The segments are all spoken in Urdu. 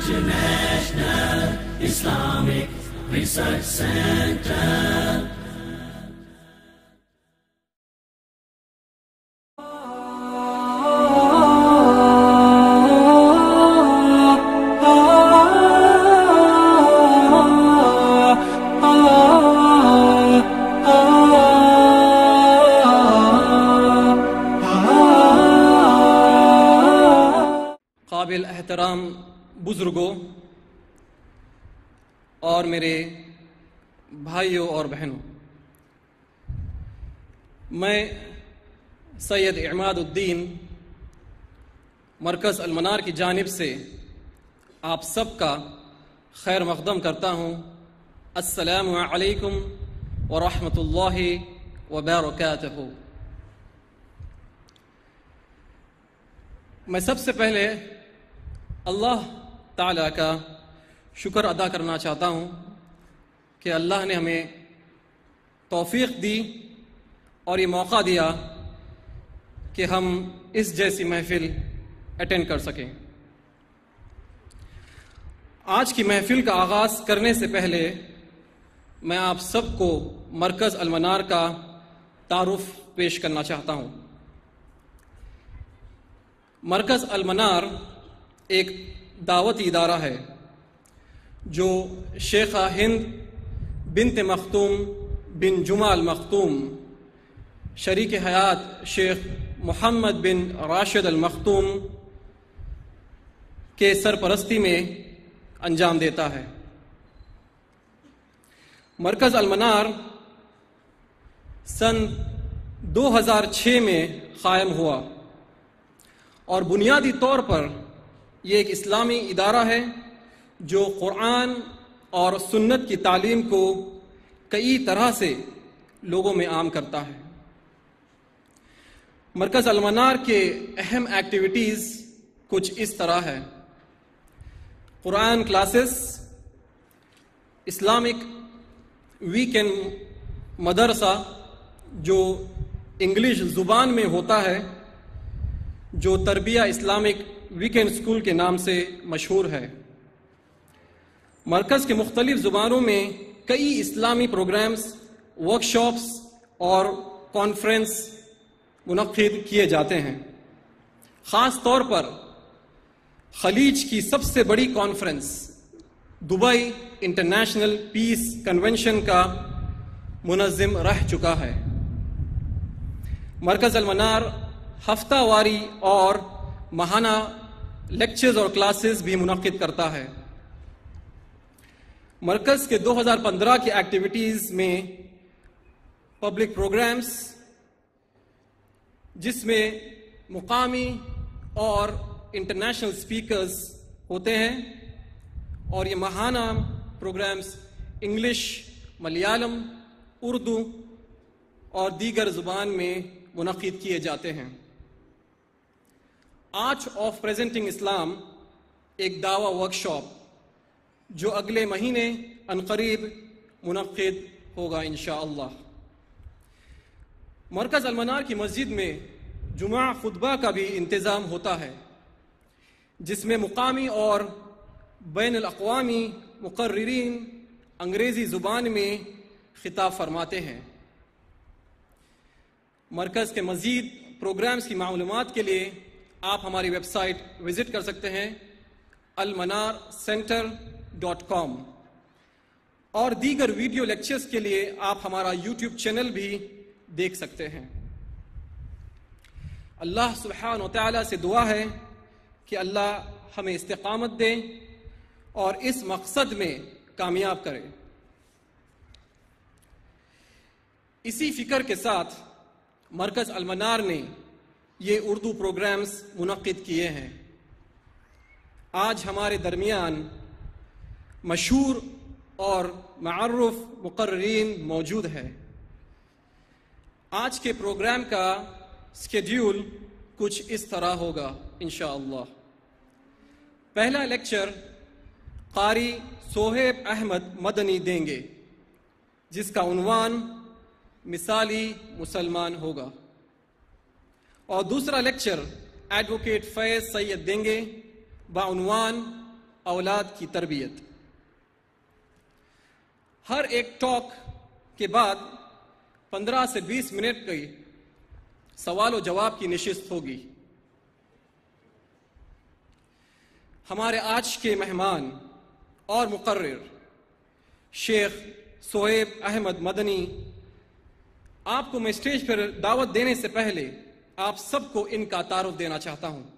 International Islamic Research Center. قابل احترام بزرگوں اور میرے بھائیوں اور بہنوں، میں سید عماد الدین مرکز المنار کی جانب سے آپ سب کا خیر مقدم کرتا ہوں۔ السلام علیکم ورحمۃ اللہ وبرکاتہ۔ میں سب سے پہلے اللہ تعالیٰ کا شکر ادا کرنا چاہتا ہوں کہ اللہ نے ہمیں توفیق دی اور یہ موقع دیا کہ ہم اس جیسی محفل اٹینڈ کر سکیں۔ آج کی محفل کا آغاز کرنے سے پہلے میں آپ سب کو مرکز المنار کا تعارف پیش کرنا چاہتا ہوں۔ مرکز المنار ایک دعوتی ادارہ ہے جو شیخہ ہند بنت مختوم بن جمعہ المختوم، شریک حیات شیخ محمد بن راشد المختوم کے سرپرستی میں انجام دیتا ہے۔ مرکز المنار سن 2006 میں قائم ہوا اور بنیادی طور پر یہ ایک اسلامی ادارہ ہے جو قرآن اور سنت کی تعلیم کو کئی طرح سے لوگوں میں عام کرتا ہے۔ مرکز المنار کے اہم ایکٹیویٹیز کچھ اس طرح ہے: قرآن کلاسز، اسلامک ویکینڈ مدرسہ جو انگلش زبان میں ہوتا ہے، جو تربیہ اسلامک ویکینڈ اسکول کے نام سے مشہور ہے۔ مرکز کے مختلف زبانوں میں کئی اسلامی پروگرامز، ورکشاپس اور کانفرنس منعقد کیے جاتے ہیں۔ خاص طور پر خلیج کی سب سے بڑی conference Dubai international peace convention کا منظم رہ چکا ہے۔ مرکز المنار ہفتہ واری اور ماہانہ لیکچرز اور کلاسز بھی منعقد کرتا ہے۔ مرکز کے 2015 کی ایکٹیویٹیز میں پبلک پروگرامز، جس میں مقامی اور انٹرنیشنل سپیکرز ہوتے ہیں، اور یہ ماہانہ پروگرامز انگلش، ملیالم، اردو اور دیگر زبان میں منعقد کیے جاتے ہیں۔ آرٹ آف پریزنٹنگ اسلام ایک دعوی ورکشاپ جو اگلے مہینے عنقریب منعقد ہوگا انشاءاللہ۔ مرکز المنار کی مسجد میں جمعہ خطبہ کا بھی انتظام ہوتا ہے، جس میں مقامی اور بین الاقوامی مقررین انگریزی زبان میں خطاب فرماتے ہیں۔ مرکز کے مزید پروگرامز کی معلومات کے لیے آپ ہماری ویب سائٹ وزٹ کر سکتے ہیں almanarcenter.com، اور دیگر ویڈیو لیکچرز کے لیے آپ ہمارا یوٹیوب چینل بھی دیکھ سکتے ہیں۔ اللہ سبحانہ و تعالیٰ سے دعا ہے کہ اللہ ہمیں استقامت دے اور اس مقصد میں کامیاب کرے۔ اسی فکر کے ساتھ مرکز المنار نے یہ اردو پروگرامز منعقد کیے ہیں۔ آج ہمارے درمیان مشہور اور معروف مقررین موجود ہیں۔ آج کے پروگرام کا اسکیڈیول کچھ اس طرح ہوگا انشاءاللہ۔ پہلا لیکچر قاری صہیب احمد مدنی دیں گے، جس کا عنوان مثالی مسلمان ہوگا، اور دوسرا لیکچر ایڈوکیٹ فیض سید دیں گے بعنوان اولاد کی تربیت۔ ہر ایک ٹاک کے بعد 15 سے 20 منٹ کی سوال و جواب کی نشست ہوگی۔ ہمارے آج کے مہمان اور مقرر شیخ صہیب احمد مدنی، آپ کو میں اسٹیج پر دعوت دینے سے پہلے آپ سب کو ان کا تعارف دینا چاہتا ہوں۔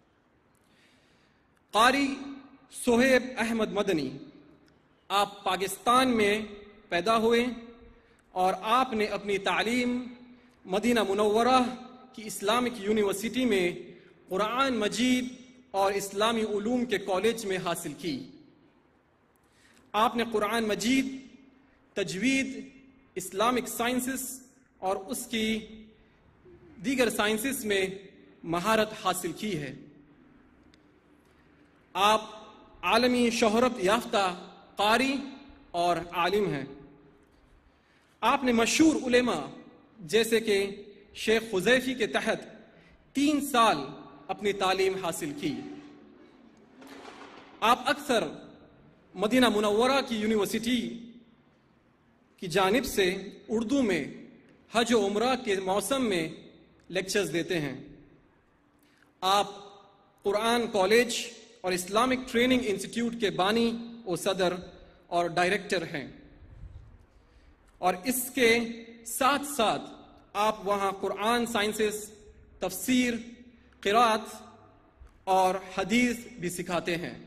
قاری صہیب احمد مدنی، آپ پاکستان میں پیدا ہوئے اور آپ نے اپنی تعلیم مدینہ منورہ کی اسلامک یونیورسٹی میں قرآن مجید اور اسلامی علوم کے کالج میں حاصل کی۔ آپ نے قرآن مجید، تجوید، اسلامک سائنسز اور اس کی دیگر سائنسز میں مہارت حاصل کی ہے۔ آپ عالمی شہرت یافتہ قاری اور عالم ہیں۔ آپ نے مشہور علماء جیسے کہ شیخ حذیفی کے تحت 3 سال اپنی تعلیم حاصل کی۔ آپ اکثر مدینہ منورہ کی یونیورسٹی کی جانب سے اردو میں حج و عمرہ کے موسم میں لیکچرز دیتے ہیں۔ آپ قرآن کالج اور اسلامک ٹریننگ انسٹیٹیوٹ کے بانی و صدر اور ڈائریکٹر ہیں، اور اس کے ساتھ ساتھ آپ وہاں قرآن سائنسز، تفسیر، قرات اور حدیث بھی سکھاتے ہیں۔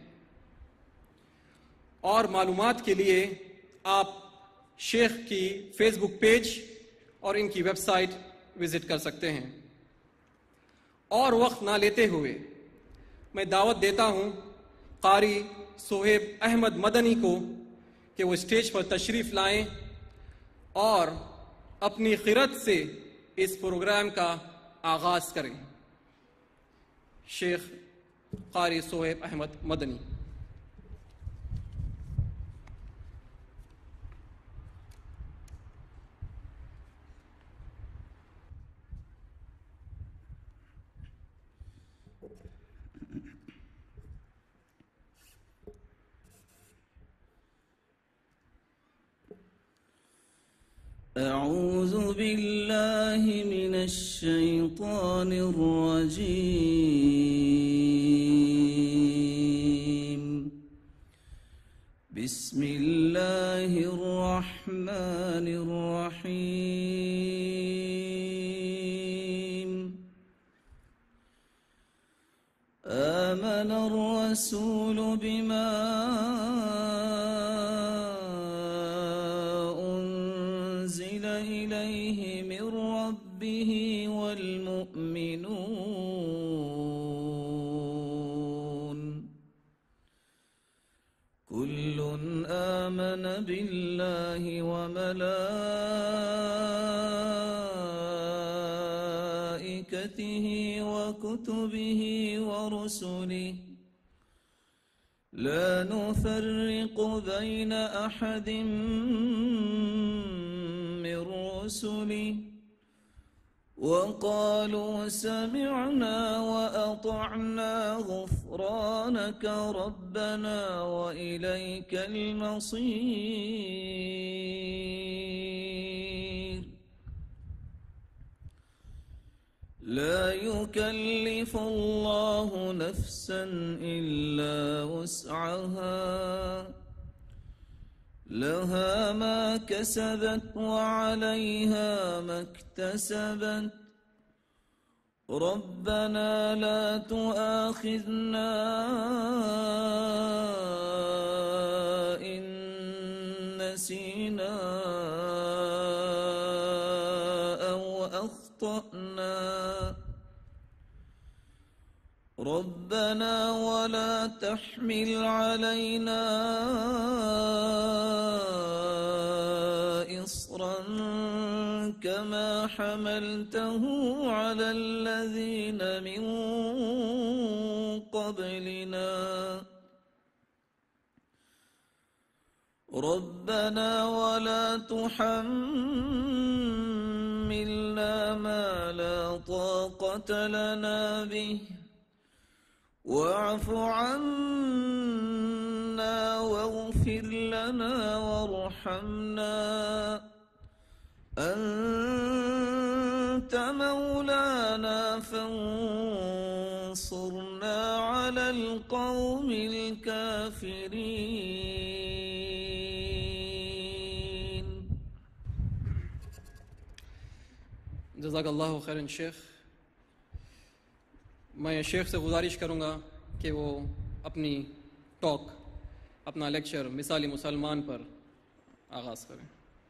اور معلومات کے لیے آپ شیخ کی فیس بک پیج اور ان کی ویب سائٹ وزٹ کر سکتے ہیں۔ اور وقت نہ لیتے ہوئے میں دعوت دیتا ہوں قاری صہیب احمد مدنی کو کہ وہ اسٹیج پر تشریف لائیں اور اپنی قرات سے اس پروگرام کا آغاز کریں۔ شیخ قاری صہیب احمد مدنی۔ أعوذ بالله من الشيطان الرجيم بسم الله الرحمن الرحيم آمن الرسول بما إليه من ربه والمؤمنون كل آمن بالله وملائكته وكتبه ورسله لا نفرق بين أحد من رسله وقالوا سمعنا وأطعنا غفرانك ربنا وإليك المصير لا يكلف الله نفسا إلا وسعها لها ما كسبت وعليها ما اكتسبت ربنا لا تؤاخذنا إن نسينا أو أخطأنا ربنا ولا تحمل علينا إصرا كما حملته على الذين من قبلنا ربنا ولا تحملنا ما لا طاقة لنا به واعف عنا فاغفر لنا وارحمنا أنت مولانا فانصرنا على القوم الكافرين. جزاک اللہ خیرن شیخ. میں شیخ سے گزارش کروں گا کہ وہ اپنی ٹاک، اپنا لیکچر مثالی مسلمان پر آغاز کریں.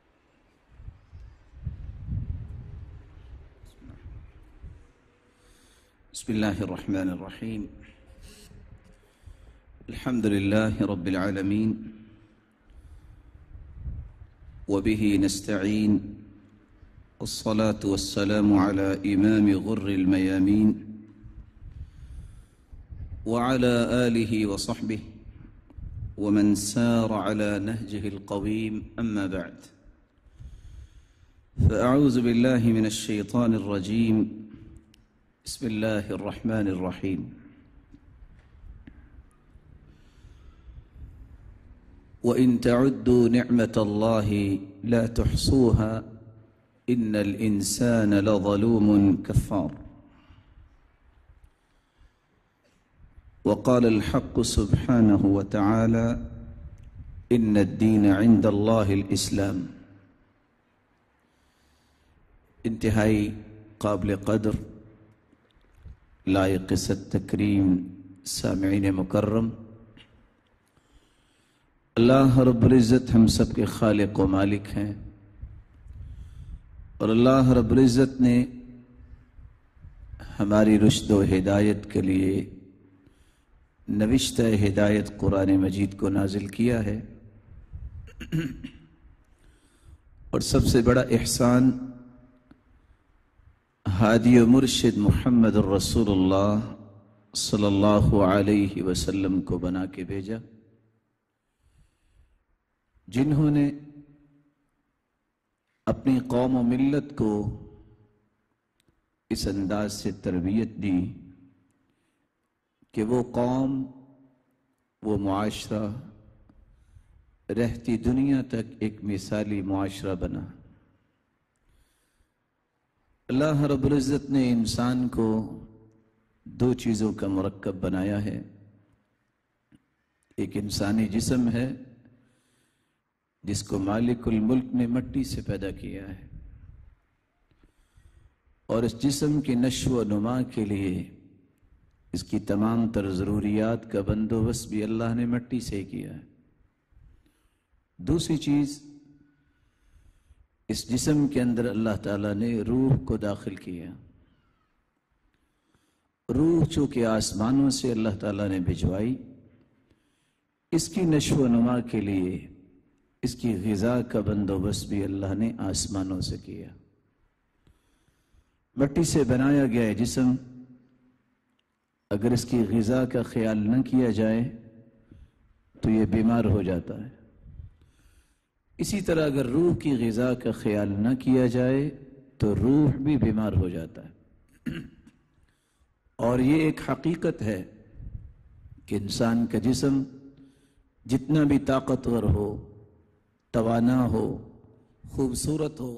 بسم الله الرحمن الرحيم. الحمد لله رب العالمين وبه نستعين، والصلاة والسلام على إمام غر الميامين وعلى آله وصحبه ومن سار على نهجه القويم، أما بعد، فأعوذ بالله من الشيطان الرجيم. بسم الله الرحمن الرحيم. وإن تعدوا نعمة الله لا تحصوها إن الإنسان لظلوم كفار. وقال الحق سبحانه وتعالى إن الدين عند الله الإسلام. انتہائی قابل قدر، لائق ست تکریم سامعین مکرم، اللہ رب العزت ہم سب کے خالق و مالک ہیں، اور اللہ رب العزت نے ہماری رشد و ہدایت کے لیے نوشتہ ہدایت قرآن مجید کو نازل کیا ہے. اور سب سے بڑا احسان ہادی و مرشد محمد الرسول اللہ صلی اللہ علیہ وسلم کو بنا کے بھیجا، جنہوں نے اپنی قوم و ملت کو اس انداز سے تربیت دی کہ وہ قوم، وہ معاشرہ رہتی دنیا تک ایک مثالی معاشرہ بنا. اللہ رب العزت نے انسان کو دو چیزوں کا مرکب بنایا ہے. ایک انسانی جسم ہے جس کو مالک الملک نے مٹی سے پیدا کیا ہے، اور اس جسم کی نشو و نما کے لیے اس کی تمام تر ضروریات کا بندوبست بھی اللہ نے مٹی سے کیا ہے. دوسری چیز، اس جسم کے اندر اللہ تعالیٰ نے روح کو داخل کیا. روح چونکہ آسمانوں سے اللہ تعالیٰ نے بھجوائی، اس کی نشو و نما کے لیے اس کی غذا کا بندوبست بھی اللہ نے آسمانوں سے کیا. مٹی سے بنایا گیا ہے جسم، اگر اس کی غذا کا خیال نہ کیا جائے تو یہ بیمار ہو جاتا ہے. اسی طرح اگر روح کی غذا کا خیال نہ کیا جائے تو روح بھی بیمار ہو جاتا ہے. اور یہ ایک حقیقت ہے کہ انسان کا جسم جتنا بھی طاقتور ہو، توانا ہو، خوبصورت ہو،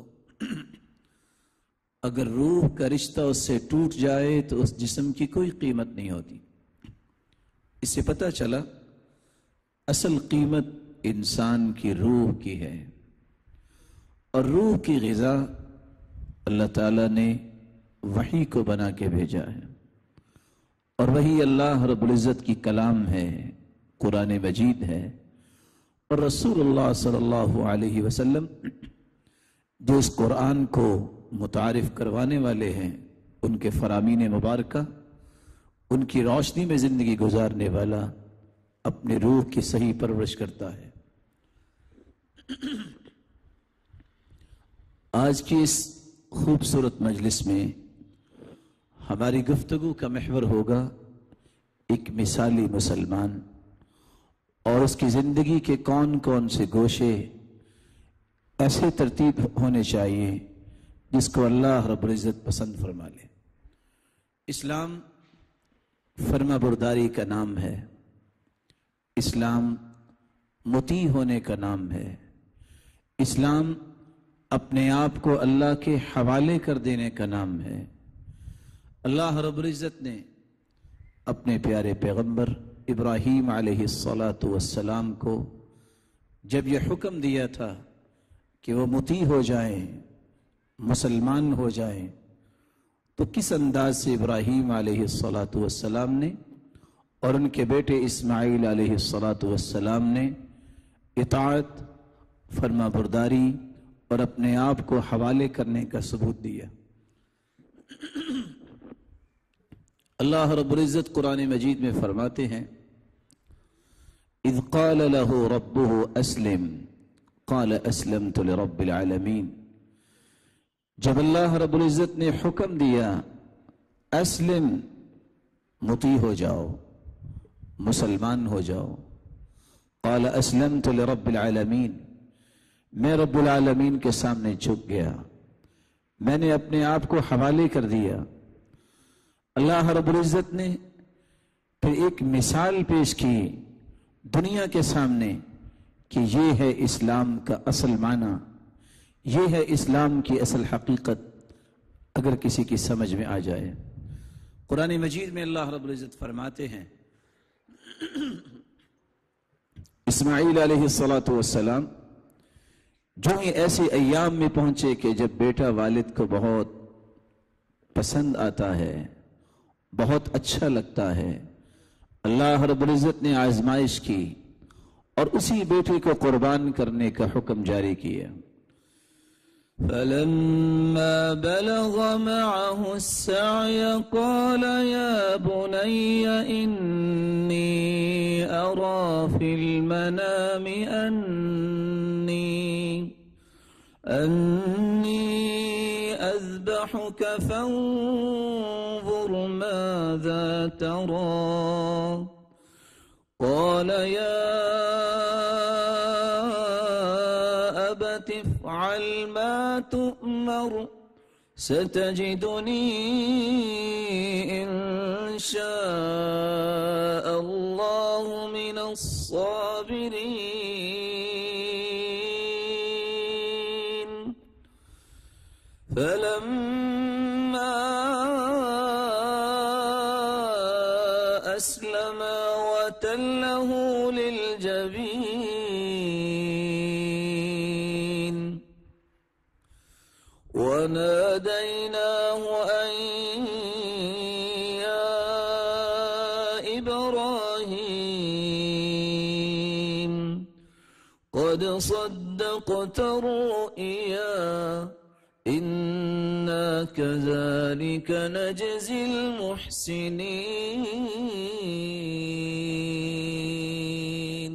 اگر روح کا رشتہ اس سے ٹوٹ جائے تو اس جسم کی کوئی قیمت نہیں ہوتی. اس سے پتہ چلا اصل قیمت انسان کی روح کی ہے، اور روح کی غذا اللہ تعالیٰ نے وحی کو بنا کے بھیجا ہے، اور وہی اللہ رب العزت کی کلام ہے، قرآن مجید ہے. اور رسول اللہ صلی اللہ علیہ وسلم جو اس قرآن کو متعارف کروانے والے ہیں، ان کے فرامین مبارکہ، ان کی روشنی میں زندگی گزارنے والا اپنے روح کی صحیح پرورش کرتا ہے. آج کی اس خوبصورت مجلس میں ہماری گفتگو کا محور ہوگا ایک مثالی مسلمان، اور اس کی زندگی کے کون کون سے گوشے ایسے ترتیب ہونے چاہیے جس کو اللہ رب العزت پسند فرما لے. اسلام فرما برداری کا نام ہے. اسلام مطیع ہونے کا نام ہے۔ اسلام اپنے آپ کو اللہ کے حوالے کر دینے کا نام ہے۔ اللہ رب العزت نے اپنے پیارے پیغمبر ابراہیم علیہ السلام کو جب یہ حکم دیا تھا کہ وہ مطیع ہو جائیں، مسلمان ہو جائیں، تو کس انداز سے ابراہیم علیہ السلام نے اور ان کے بیٹے اسماعیل علیہ السلام نے اطاعت، فرما برداری اور اپنے آپ کو حوالے کرنے کا ثبوت دیا۔ اللہ رب العزت قرآن مجید میں فرماتے ہیں اذ قال له ربه اسلم قال اسلمت لرب العالمین، جب اللہ رب العزت نے حکم دیا اسلم، مطیع ہو جاؤ، مسلمان ہو جاؤ، قال اسلمت لرب العالمین، میں رب العالمین کے سامنے جھک گیا، میں نے اپنے آپ کو حوالے کر دیا۔ اللہ رب العزت نے پھر ایک مثال پیش کی دنیا کے سامنے کہ یہ ہے اسلام کا اصل معنی، یہ ہے اسلام کی اصل حقیقت، اگر کسی کی سمجھ میں آ جائے۔ قرآن مجید میں اللہ رب العزت فرماتے ہیں اسماعیل علیہ السلام جو ہی ایسے ایام میں پہنچے کہ جب بیٹا والد کو بہت پسند آتا ہے، بہت اچھا لگتا ہے، اللہ رب العزت نے آزمائش کی اور اسی بیٹے کو قربان کرنے کا حکم جاری کیا۔ فلما بلغ معه السعي قال يا بني إني أرى في المنام أني أذبحك فانظر ماذا ترى قال يا أبت افعل ما تؤمر ستجدني إن شاء الله من الصابرين فلما أسلما وتله للجبين وناديناه أن يا إبراهيم قد صدقت الرؤيا إنا كذلك نجزي المحسنين۔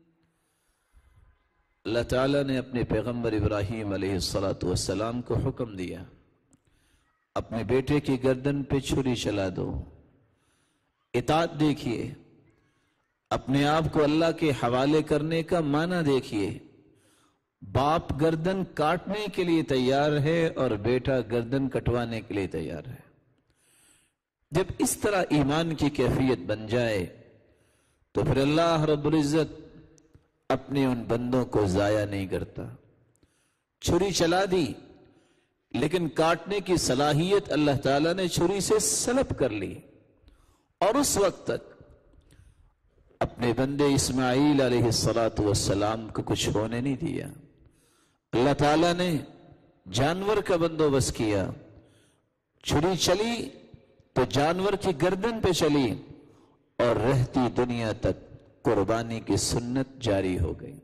اللہ تعالیٰ نے اپنے پیغمبر ابراہیم علیہ السلام کو حکم دیا اپنے بیٹے کی گردن پہ چھری چلا دو۔ اطاعت دیکھیے، اپنے آپ کو اللہ کے حوالے کرنے کا معنی دیکھیے۔ باپ گردن کاٹنے کے لیے تیار ہے اور بیٹا گردن کٹوانے کے لیے تیار ہے۔ جب اس طرح ایمان کی کیفیت بن جائے تو پھر اللہ رب العزت اپنے ان بندوں کو ضائع نہیں کرتا۔ چھری چلا دی لیکن کاٹنے کی صلاحیت اللہ تعالیٰ نے چھری سے سلب کر لی، اور اس وقت تک اپنے بندے اسماعیل علیہ السلام کو کچھ ہونے نہیں دیا۔ اللہ تعالیٰ نے جانور کا بندوبست کیا، چھری چلی تو جانور کی گردن پہ چلی اور رہتی دنیا تک قربانی کی سنت جاری ہو گئی۔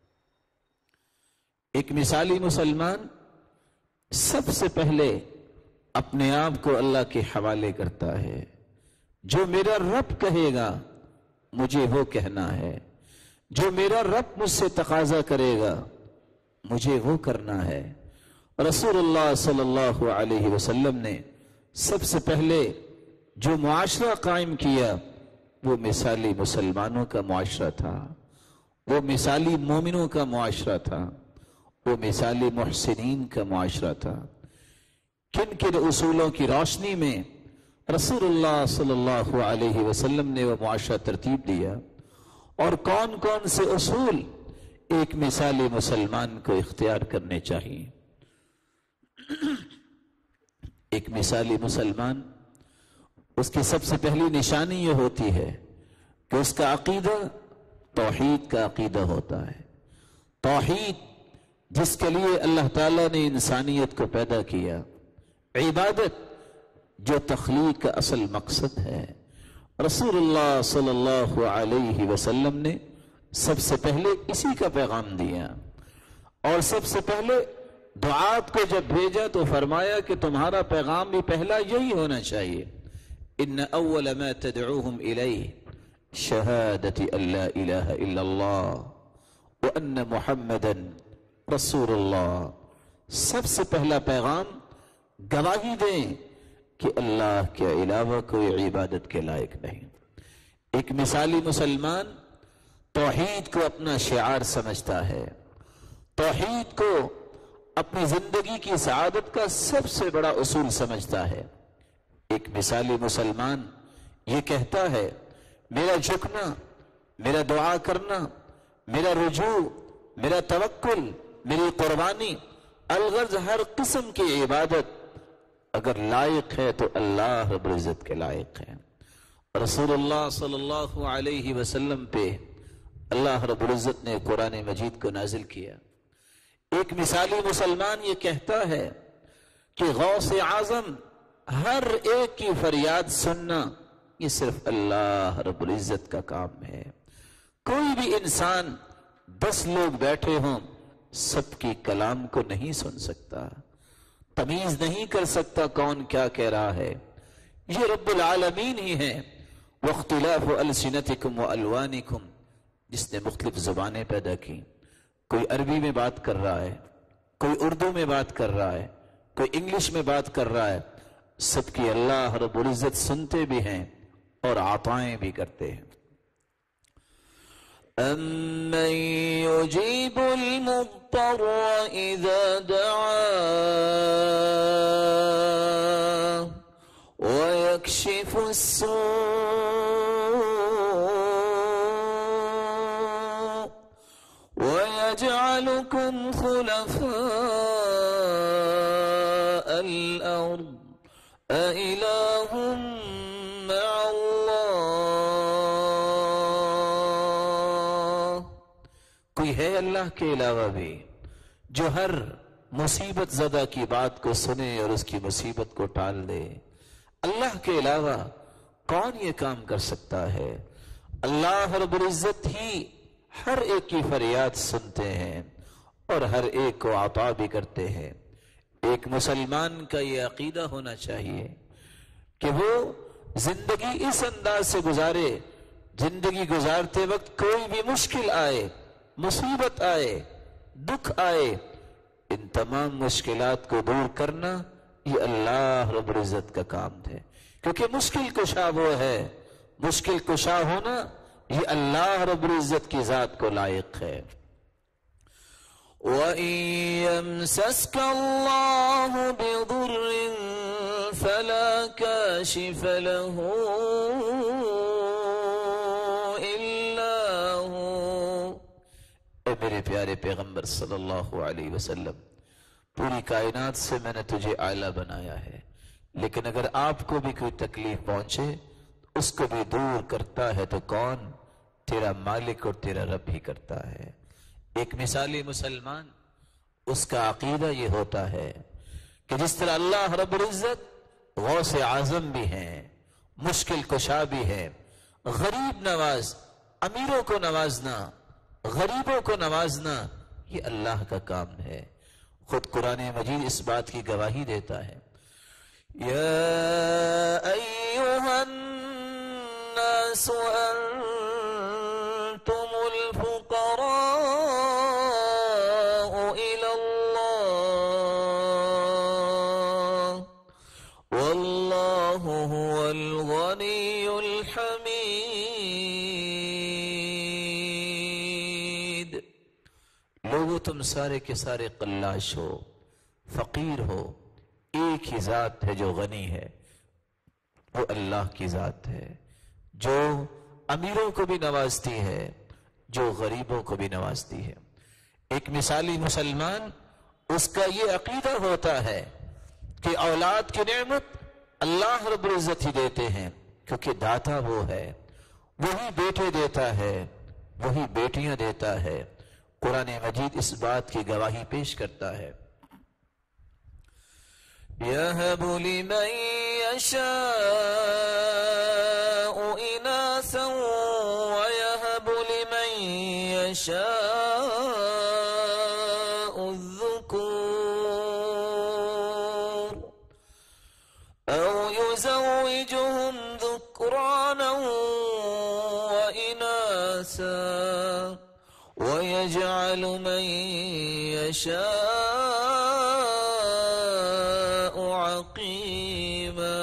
ایک مثالی مسلمان سب سے پہلے اپنے آپ کو اللہ کے حوالے کرتا ہے۔ جو میرا رب کہے گا مجھے وہ کہنا ہے، جو میرا رب مجھ سے تقاضا کرے گا مجھے وہ کرنا ہے۔ رسول اللہ صلی اللہ علیہ وسلم نے سب سے پہلے جو معاشرہ قائم کیا وہ مثالی مسلمانوں کا معاشرہ تھا، وہ مثالی مومنوں کا معاشرہ تھا، وہ مثالی محسنین کا معاشرہ تھا۔ کن کن اصولوں کی روشنی میں رسول اللہ صلی اللہ علیہ وسلم نے وہ معاشرہ ترتیب دیا، اور کون کون سے اصول ایک مثالی مسلمان کو اختیار کرنے چاہیے؟ ایک مثالی مسلمان، اس کی سب سے پہلی نشانی یہ ہوتی ہے کہ اس کا عقیدہ توحید کا عقیدہ ہوتا ہے. توحید جس کے لیے اللہ تعالیٰ نے انسانیت کو پیدا کیا، عبادت جو تخلیق کا اصل مقصد ہے. رسول اللہ صلی اللہ علیہ وسلم نے سب سے پہلے اسی کا پیغام دیا، اور سب سے پہلے دعات کو جب بھیجا تو فرمایا کہ تمہارا پیغام بھی پہلا یہی ہونا چاہیے. ان اول ما تدعوهم الیہ شہادت ان لا الہ الا اللہ وان محمدا رسول اللہ. سب سے پہلا پیغام گواہی دیں کہ اللہ کے علاوہ کوئی عبادت کے لائق نہیں. ایک مثالی مسلمان توحید کو اپنا شعار سمجھتا ہے، توحید کو اپنی زندگی کی سعادت کا سب سے بڑا اصول سمجھتا ہے. ایک مثالی مسلمان یہ کہتا ہے میرا جھکنا، میرا دعا کرنا، میرا رجوع، میرا توکل، میری قربانی، الغرض ہر قسم کی عبادت اگر لائق ہے تو اللہ رب العزت کے لائق ہے. رسول اللہ صلی اللہ علیہ وسلم پہ اللہ رب العزت نے قرآن مجید کو نازل کیا. ایک مثالی مسلمان یہ کہتا ہے کہ غوث اعظم ہر ایک کی فریاد سننا یہ صرف اللہ رب العزت کا کام ہے. کوئی بھی انسان 10 لوگ بیٹھے ہوں سب کی کلام کو نہیں سن سکتا، تمیز نہیں کر سکتا کون کیا کہہ رہا ہے. یہ رب العالمین ہی ہے. واختلاف السنتکم والوانکم، جس نے مختلف زبانیں پیدا کی. کوئی عربی میں بات کر رہا ہے، کوئی اردو میں بات کر رہا ہے، کوئی انگلش میں بات کر رہا ہے. سب کی اللہ رب العزت سنتے بھی ہیں اور عطائیں بھی کرتے ہیں. أَمَّن يُجِيبُ الْمُضْطَرَّ إِذَا دَعَاهُ وَيَكْشِفُ السُّوءَ وَيَجْعَلُكُمْ خُلَفَاءَ الْأَرْضِ أَإِلَٰهٌ مَّعَ اللَّهِ. کوئی ہے اللہ کے علاوہ بھی جو ہر مصیبت زدہ کی بات کو سنے اور اس کی مصیبت کو ٹال دے؟ اللہ کے علاوہ کون یہ کام کر سکتا ہے؟ اللہ رب العزت ہی ہر ایک کی فریاد سنتے ہیں اور ہر ایک کو عطا بھی کرتے ہیں. ایک مسلمان کا یہ عقیدہ ہونا چاہیے کہ وہ زندگی اس انداز سے گزارے، زندگی گزارتے وقت کوئی بھی مشکل آئے، مصیبت آئے، دکھ آئے، ان تمام مشکلات کو دور کرنا یہ اللہ رب العزت کا کام ہے. کیونکہ مشکل کشا وہ ہے، مشکل کشا ہونا یہ اللہ رب العزت کی ذات کو لائق ہے. وَإِن يَمْسَسْكَ اللَّهُ بِضُرٍّ فَلَا كَاشِفَ لَهُ إِلَّا هُوَ. اے میرے پیارے پیغمبر صلی اللہ علیہ وسلم، پوری کائنات سے میں نے تجھے اعلیٰ بنایا ہے، لیکن اگر آپ کو بھی کوئی تکلیف پہنچے اس کو بھی دور کرتا ہے تو کون؟ تیرا مالک اور تیرا رب ہی کرتا ہے. ایک مثالی مسلمان اس کا عقیدہ یہ ہوتا ہے کہ جس طرح اللہ رب العزت غوث اعظم بھی ہیں، مشکل کشا بھی ہیں، غریب نواز، امیروں کو نوازنا، غریبوں کو نوازنا یہ اللہ کا کام ہے. خود قرآن مجید اس بات کی گواہی دیتا ہے. یا ایہا الناس انتم الفقراء الى اللہ واللہ هو الغنی الحمید. لوگو تم سارے کے سارے قلاش ہو، فقیر ہو، ایک ہی ذات ہے جو غنی ہے، وہ اللہ کی ذات ہے، جو امیروں کو بھی نوازتی ہے، جو غریبوں کو بھی نوازتی ہے۔ ایک مثالی مسلمان، اس کا یہ عقیدہ ہوتا ہے کہ اولاد کی نعمت اللہ رب العزت ہی دیتے ہیں، کیونکہ داتا وہ ہے، وہی بیٹے دیتا ہے، وہی بیٹیاں دیتا ہے۔ قرآن مجید اس بات کی گواہی پیش کرتا ہے۔ يَهَبُ لِمَن يَشَاءُ إِنَاثًا وَيَهَبُ لِمَن يَشَاءُ الذُّكُورَ أَوْ يُزَوِّجُهُمْ ذُكْرَانًا وَإِنَاثًا وَيَجْعَلُ مَن يَشَاءُ عَقِيمًا۔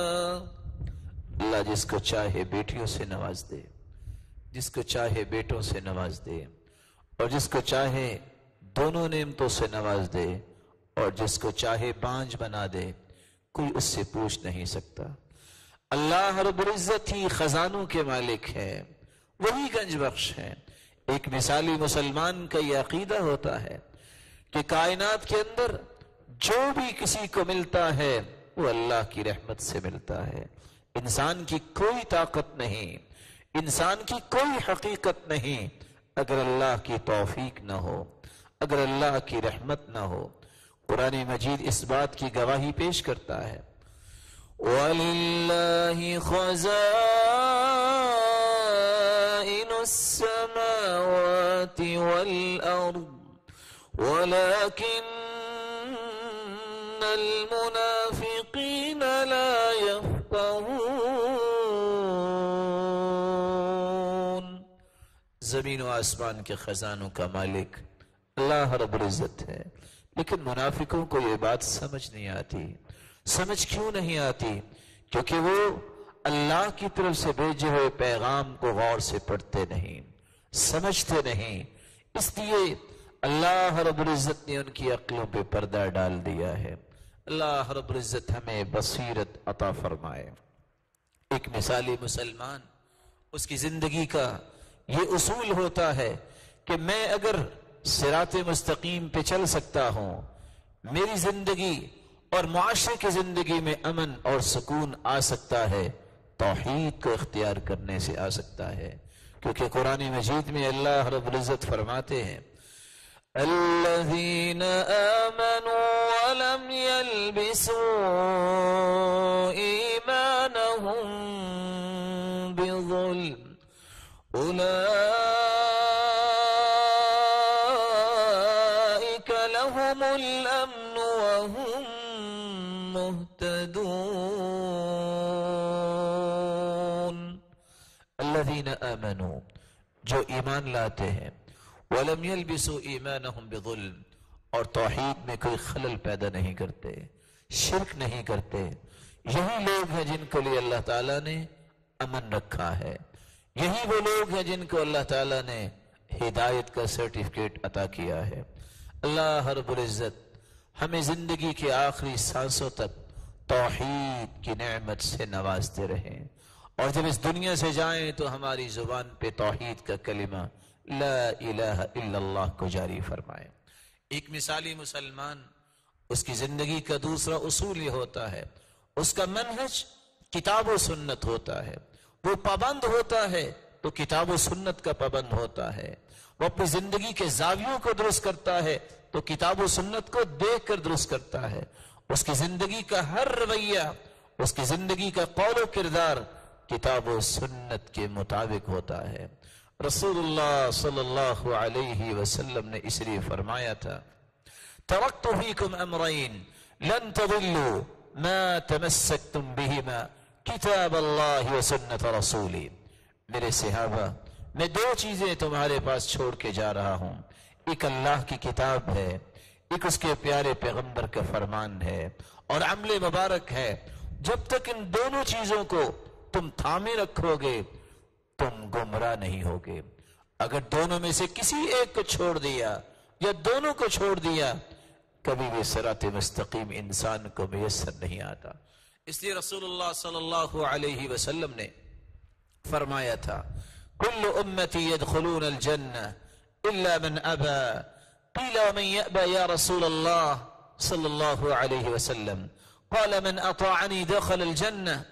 اللہ جس کو چاہے بیٹیوں سے نواز دے، جس کو چاہے بیٹوں سے نواز دے، اور جس کو چاہے دونوں نعمتوں سے نواز دے، اور جس کو چاہے پانچ بنا دے، کوئی اس سے پوچھ نہیں سکتا۔ اللہ رب العزت ہی خزانوں کے مالک ہے، وہی گنج بخش ہے۔ ایک مثالی مسلمان کا یہ عقیدہ ہوتا ہے کہ کائنات کے اندر جو بھی کسی کو ملتا ہے وہ اللہ کی رحمت سے ملتا ہے۔ انسان کی کوئی طاقت نہیں، انسان کی کوئی حقیقت نہیں اگر اللہ کی توفیق نہ ہو، اگر اللہ کی رحمت نہ ہو۔ قرآن مجید اس بات کی گواہی پیش کرتا ہے۔ وَلِلَّهِ خَزَائِنُ السَّمَاوَاتِ وَالْأَرْضِ وَلَكِنَّ الْمُنَافِقِينَ لَا يَفْقَهُونَ۔ زمین و آسمان کے خزانوں کا مالک اللہ رب العزت ہے، لیکن منافقوں کو یہ بات سمجھ نہیں آتی۔ سمجھ کیوں نہیں آتی؟ کیونکہ وہ اللہ کی طرف سے بھیجے ہوئے پیغام کو غور سے پڑھتے نہیں، سمجھتے نہیں۔ اس لیے اللہ رب العزت نے ان کی عقلوں پہ پردہ ڈال دیا ہے۔ اللہ رب العزت ہمیں بصیرت عطا فرمائے۔ ایک مثالی مسلمان، اس کی زندگی کا یہ اصول ہوتا ہے کہ میں اگر صراط مستقیم پہ چل سکتا ہوں، میری زندگی اور معاشرے کی زندگی میں امن اور سکون آ سکتا ہے، توحید کو اختیار کرنے سے آ سکتا ہے۔ کیونکہ قرآن مجید میں اللہ رب العزت فرماتے ہیں الَّذِينَ آمَنُوا وَلَمْ يَلْبِسُوا إِيمَانَهُمْ بِظُلْمٍ أُولَئِكَ لَهُمُ الْأَمْنُ وَهُمْ مُهْتَدُونَ۔ الذین آمنوا، جو ایمان لاتے ہیں، وَلَمْ يَلْبِسُوا إِيمَانَهُمْ بِظُلْمٍ، اور توحید میں کوئی خلل پیدا نہیں کرتے، شرک نہیں کرتے۔ یہی لوگ ہیں جن کو لیے اللہ تعالیٰ نے امن رکھا ہے، یہی وہ لوگ ہیں جن کو اللہ تعالیٰ نے ہدایت کا سرٹیفکیٹ عطا کیا ہے۔ اللہ رب العزت ہمیں زندگی کے آخری سانسوں تک توحید کی نعمت سے نوازتے رہیں، اور جب اس دنیا سے جائیں تو ہماری زبان پہ توحید کا کلمہ لا الہ الا اللہ کو جاری فرمائے۔ ایک مثالی مسلمان، اس کی زندگی کا دوسرا اصول یہ ہوتا ہے، اس کا منہج کتاب و سنت ہوتا ہے۔ وہ پابند ہوتا ہے تو کتاب و سنت کا پابند ہوتا ہے۔ وہ اپنی زندگی کے زاویوں کو درست کرتا ہے تو کتاب و سنت کو دیکھ کر درست کرتا ہے۔ اس کی زندگی کا ہر رویہ، اس کی زندگی کا قول و کردار کتاب و سنت کے مطابق ہوتا ہے۔ رسول اللہ صلی اللہ علیہ وسلم نے اس لیے فرمایا تھا ترکت فیکم امرین لن تضلوا ما تمسکتم بہما کتاب اللہ و سنت رسولی۔ میرے صحابہ، میں دو چیزیں تمہارے پاس چھوڑ کے جا رہا ہوں، ایک اللہ کی کتاب ہے، ایک اس کے پیارے پیغمبر کا فرمان ہے، اور عمل مبارک ہے۔ جب تک ان دونوں چیزوں کو تم تھامے رکھو گے تم گمراہ نہیں ہوگے۔ اگر دونوں میں سے کسی ایک کو چھوڑ دیا یا دونوں کو چھوڑ دیا، کبھی بھی صراط مستقیم انسان کو میسر نہیں آتا۔ اس لیے رسول اللہ صلی اللہ علیہ وسلم نے فرمایا تھا كل أمتي يدخلون الجنة إلا من أبى قيل ومن يأبى يا رسول الله صلى الله عليه وسلم قال من أطاعني دخل الجنة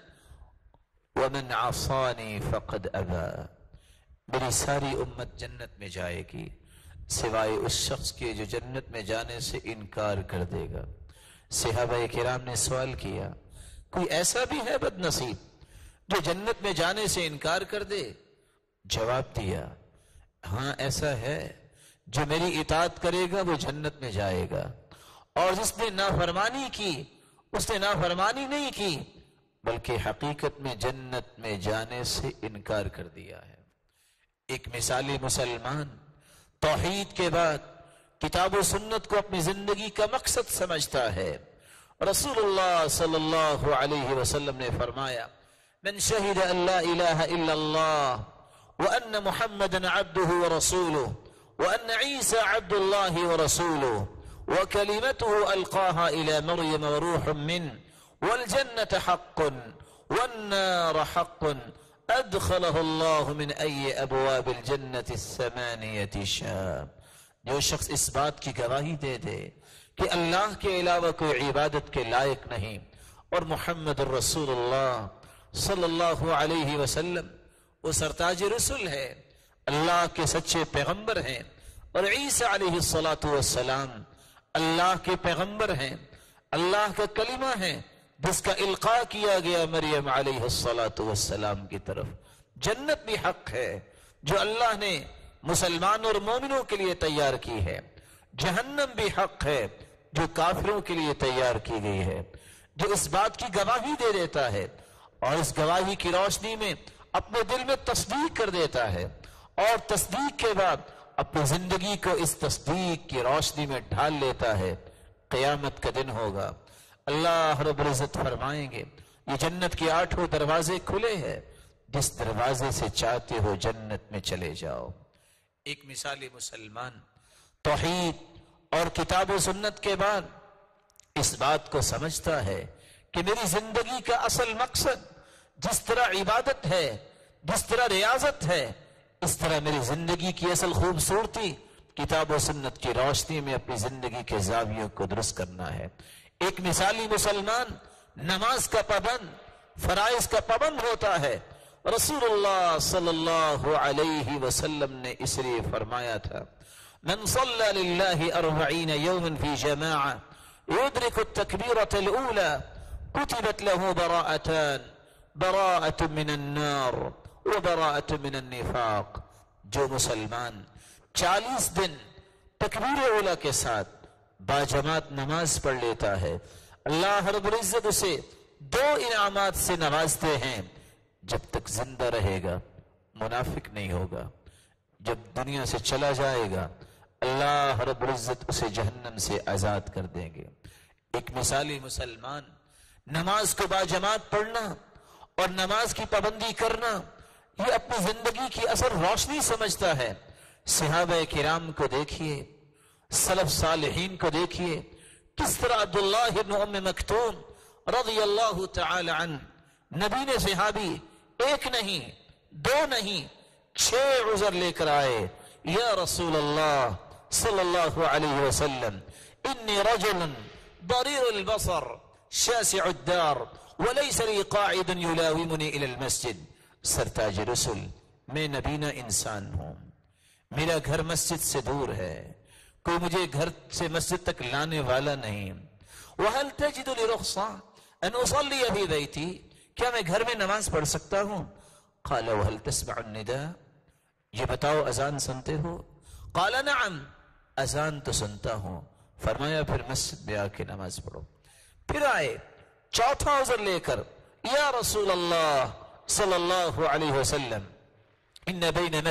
ومن عصاني فقد أبى میری ساری امت جنت میں جائے گی سوائے اس شخص کے جو جنت میں جانے سے انکار کر دے گا۔ صحابہ کرام نے سوال کیا کوئی ایسا بھی ہے بد نصیب جو جنت میں جانے سے انکار کر دے؟ جواب دیا ہاں ایسا ہے، جو میری اطاعت کرے گا وہ جنت میں جائے گا، اور جس نے نافرمانی کی اس نے نافرمانی نہیں کی بلکہ حقیقت میں جنت میں جانے سے انکار کر دیا ہے۔ ایک مثالی مسلمان توحید کے بعد کتاب و سنت کو اپنی زندگی کا مقصد سمجھتا ہے۔ رسول اللہ صلی اللہ علیہ وسلم نے فرمایا من شہد ان لا الہ الا اللہ وان محمدا عبدہ ورسولہ وان عیسی عبد اللہ ورسولہ وکلمته القاها الى مریم وروح منه والجنة حق والنار حق ادخلہ اللہ من ای ابواب الجنة الثمانیة شاء۔ جو شخص اس بات کی گواہی دے دے کہ اللہ کے علاوہ کوئی عبادت کے لائق نہیں اور محمد الرسول اللہ صلی اللہ علیہ وسلم وہ سرتاج رسول ہے، اللہ کے سچے پیغمبر ہیں، اور عیسیٰ علیہ السلام اللہ کے پیغمبر ہیں، اللہ کا کلمہ ہے جس کا القاء کیا گیا مریم علیہ السلام کی طرف۔ جنت بھی حق ہے جو اللہ نے مسلمان اور مومنوں کے لیے تیار کی ہے، جہنم بھی حق ہے جو کافروں کے لیے تیار کی گئی ہے۔ جو اس بات کی گواہی دے دیتا ہے اور اس گواہی کی روشنی میں اپنے دل میں تصدیق کر دیتا ہے اور تصدیق کے بعد اپنی زندگی کو اس تصدیق کی روشنی میں ڈھال لیتا ہے، قیامت کا دن ہوگا اللہ رب العزت فرمائیں گے یہ جنت کے 8 دروازے کھلے ہیں، جس دروازے سے چاہتے ہو جنت میں چلے جاؤ۔ ایک مثالی مسلمان توحید اور کتاب و سنت کے بعد اس بات کو سمجھتا ہے کہ میری زندگی کا اصل مقصد جس طرح عبادت ہے، جس طرح ریاضت ہے، اس طرح میری زندگی کی اصل خوبصورتی کتاب و سنت کی روشنی میں اپنی زندگی کے زاویوں کو درست کرنا ہے۔ ایک مثالی مسلمان نماز کا پابند، فرائض کا پابند ہوتا ہے۔ رسول اللہ صلی اللہ علیہ وسلم نے اس لیے فرمایا تھا من صلى لله 40 يوما في جماعة يدرك التكبيرة الأولى كتبت له براءتان براءة من النار وبراءة من النفاق۔ جو مسلمان 40 دن تکبیر اولا کے ساتھ باجماعت نماز پڑھ لیتا ہے، اللہ رب العزت اسے 2 انعامات سے نوازتے ہیں۔ جب تک زندہ رہے گا منافق نہیں ہوگا، جب دنیا سے چلا جائے گا اللہ رب العزت اسے جہنم سے آزاد کر دیں گے۔ ایک مثالی مسلمان نماز کو باجماعت پڑھنا اور نماز کی پابندی کرنا یہ اپنی زندگی کی اثر روشنی سمجھتا ہے۔ صحابہ کرام کو دیکھیے، سلف صالحین کو دیکھیے، کس طرح عبداللہ ابن ام مکتوم رضی اللہ تعالی عنہ نبی نے صحابی 1 نہیں 2 نہیں 6 عذر لے کر آئے، یا رسول اللہ صلی اللہ علیہ وسلم انی رجل ضریر البصر شاسع الدار وليس لي قاعد يلاومني الى المسجد۔ سرتاج رسول میں نبینا انسان ہوں، میرا گھر مسجد سے دور ہے، کوئی مجھے گھر سے مسجد تک لانے والا نہیں۔ وهل تجد لي رخصة ان اصلي في بيتي؟ کیا میں گھر میں نماز پڑھ سکتا ہوں؟ قال وهل تسمع النداء؟ یہ بتاؤ اذان سنتے ہو؟ قال نعم، اذان تو سنتا ہوں۔ فرمایا پھر مسجد میں آ کے نماز پڑھو۔ پھر آئے 4تھا عذر لے کر، یا رسول اللہ صلی اللہ علیہ وسلم ان بین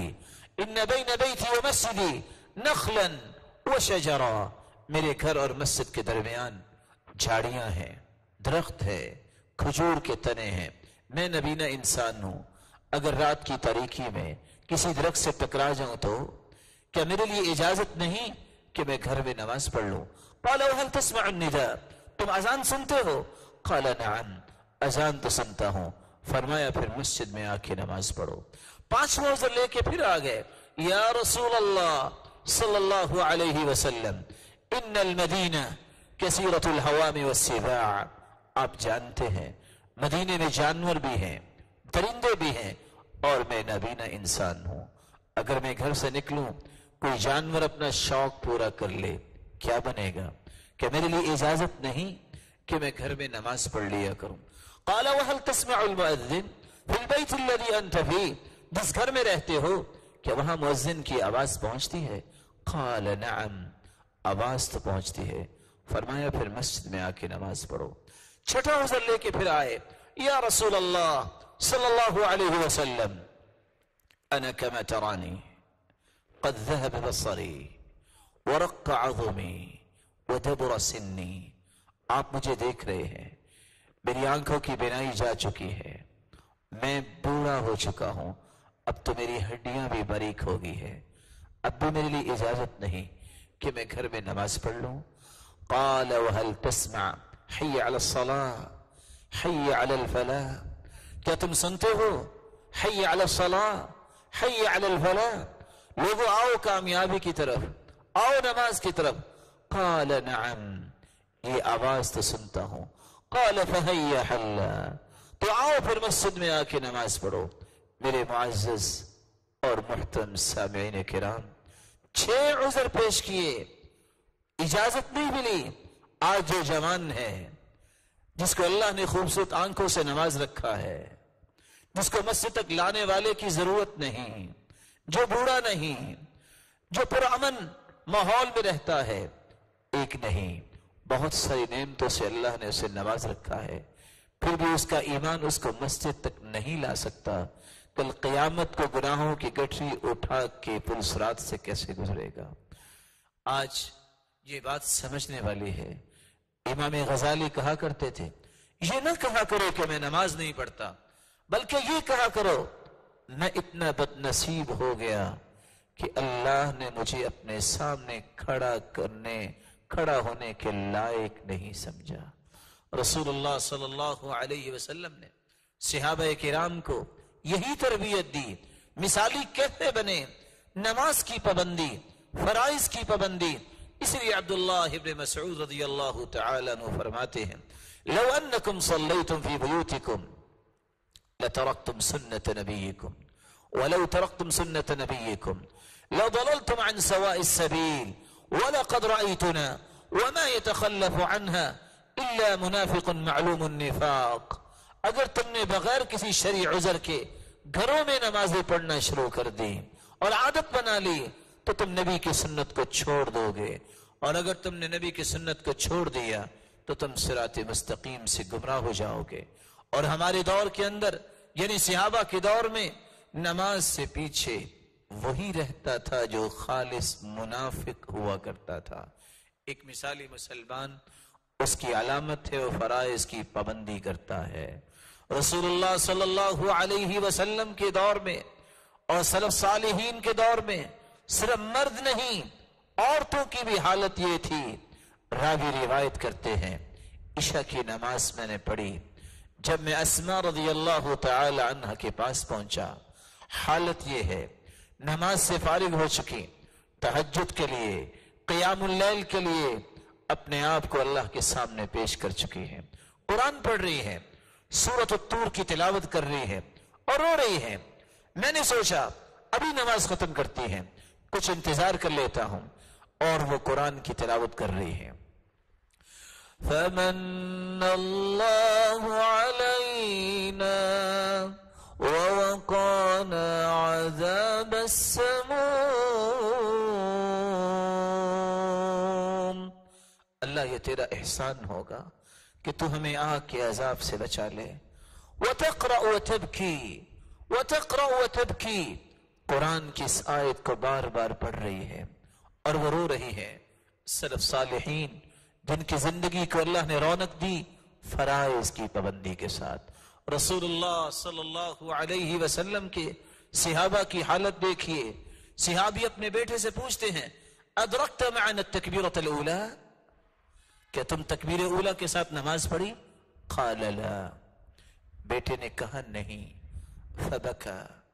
بیتی و مسجدی نخلا و شجرا، میرے گھر اور مسجد کے درمیان جھاڑیاں ہیں، درخت ہے، کھجور کے تنے ہیں، میں نبینا انسان ہوں، اگر رات کی تاریکی میں کسی درخت سے ٹکرا جاؤں تو کیا میرے لیے اجازت نہیں کہ میں گھر میں نماز پڑھ لوں؟ قال وهل تسمع النداء؟ تم اذان سنتے ہو؟ قال نعم، اذان تو سنتا ہوں۔ فرمایا پھر مسجد میں آ کے نماز پڑھو۔ 5वां उज़र लेके फिर आ गए, या रसूल अल्लाह सल्लल्लाहु अलैहि वसल्लम इन्नल मदीना कसीरतुल हवामी वस्सिबाअ। आप जानते हैं मदीने में जानवर भी हैं, दरिंदे भी हैं, और मैं नबीना इंसान हूं। अगर मैं घर से निकलूं, कोई जानवर अपना शौक पूरा कर ले, क्या बनेगा? क्या मेरे लिए इजाजत नहीं कि मैं घर में नमाज पढ़ लिया करूं? क़ाला वहल तस्मउल मुअज्जिन फिल बैत अल्लज़ी अंत फीह। जिस घर में रहते हो, क्या वहां मुअज्जिन की आवाज पहुंचती है? क़ाला नअम, आवाज तो पहुंचती है। फरमाया फिर मस्जिद में आके नमाज पढ़ो। 6वां उज़र लेके फिर आए, या रसूल अल्लाह सल्लल्लाहु अलैहि वसल्लम अना कमा तरानी क़द ज़हब बसरी वरक़्क़ अज़मी वदबुर सिन्नी। आप मुझे देख रहे हैं, मेरी आंखों की बिनाई जा चुकी है, मैं बूढ़ा हो चुका हूं, अब तो मेरी हड्डियां भी बारीक हो गई है, अब भी मेरे लिए इजाजत नहीं कि मैं घर में नमाज पढ़ लूं। क़ाल वहल तस्मा हय्य अला सलाह हय्य अला फलाह। क्या तुम सुनते हो? हय्य अला सलाह हय्य अला फलाह। लोगों आओ कामयाबी की तरफ, आओ नमाज की तरफ। क़ाल नअम, ये आवाज तो सुनता हूं। क़ाल फहय्य हल्ला, तो आओ फिर मस्जिद में आके नमाज पढ़ो। मेरे मुअज़्ज़ज़ और मुहतरम सामिईन किराम, 6 उज़र पेश किए, इजाजत नहीं मिली। आज जो जवान है, जिसको अल्लाह ने खूबसूरत आंखों से नमाज रखा है, जिसको मस्जिद तक लाने वाले की जरूरत नहीं, जो बूढ़ा नहीं, जो पुरअमन माहौल में रहता है, एक नहीं बहुत सारी नेमतों से अल्लाह ने उसे नवाज रखा है, फिर भी उसका ईमान उसको मस्जिद तक नहीं ला सकता। कल क़यामत को गुनाहों की गठरी उठा के पुलसरात से कैसे गुजरेगा? आज ये बात समझने वाली है। इमाम गजाली कहा करते थे, ये ना कहा करो कि मैं नमाज नहीं पढ़ता, बल्कि ये कहा करो मैं इतना बदनसीब हो गया कि अल्लाह ने मुझे अपने सामने खड़ा होने के लायक नहीं समझा। रसूलुल्लाह सल्लल्लाहु अलैहि वसल्लम ने सहाबा किराम को यही तरबियत दी। मिसाली कैसे बने? नमाज की पाबंदी, फराइज की पाबंदी। इसलिए अब्दुल्लाह इब्न मसऊद रज़ियल्लाहु तआला अन्हु फरमाते हैं, लौ अन्नकुम सल्लैतुम फी बुयूतिकुम लतरक्तुम सुन्नत नबिय्यिकुम वलौ तरक्तुम सुन्नत नबिय्यिकुम लदललतुम अन सवाइस सबील वलक़द रअयतुना वमा यतखल्लफु अन्हा इल्ला मुनाफिकुन मालूमुन निफाक। अगर तुमने बगैर किसी शरई उज़र के घरों में नमाजें पढ़ना शुरू कर दी और आदत बना ली, तो तुम नबी की सुन्नत को छोड़ दोगे, और अगर तुमने नबी की सुन्नत को छोड़ दिया तो तुम सिराते मुस्तकीम से गुमराह हो जाओगे। और हमारे दौर के अंदर, यानी सहाबा के दौर में, नमाज से पीछे वही रहता था जो खालिस मुनाफिक हुआ करता था। एक मिसाली मुसलमान, उसकी अलामत है वो फराइज की पाबंदी करता है। रसूलुल्लाह सल्लल्लाहु अलैहि वसल्लम के दौर में और सलफ सालिहीन के दौर में सिर्फ मर्द नहीं, औरतों की भी हालत ये थी। रावी रिवायत करते हैं, इशा की नमाज मैंने पढ़ी, जब मैं अस्मा रज़ियल्लाहु तआला अन्हा के पास पहुंचा, हालत ये है, नमाज से फारिग हो चुकी, तहज्जुद के लिए, क़ियामुल लैल के लिए अपने आप को अल्लाह के सामने पेश कर चुकी है, कुरान पढ़ रही है, सूरत तूर की तिलावत कर रही है और रो रही है। मैंने सोचा अभी नमाज खत्म करती है, कुछ इंतजार कर लेता हूं, और वो कुरान की तिलावत कर रही है। फमन्नल्लाहु अलैना ववक़ाना अज़ाबस समूम। अल्लाह ये तेरा एहसान होगा कि तू हमें आग के अजाब से बचा ले। वतक़रा वतबकी, कुरान की इस आयत को बार बार पढ़ रही है और वो रो रही है। सलफ सालिहीन जिनकी जिंदगी को अल्लाह ने रौनक दी फराइज की पाबंदी के साथ, रसूलुल्लाह सल्लल्लाहु अलैहि वसल्लम के सहाबा की हालत देखिए। सहाबी अपने बेटे से पूछते हैं, अदरकत मअना तकबीरतल ऊला, क्या तुम तकबीर ऊला के साथ नमाज पढ़ी? क़ाल ला, बेटे ने कहा नहीं। फबका,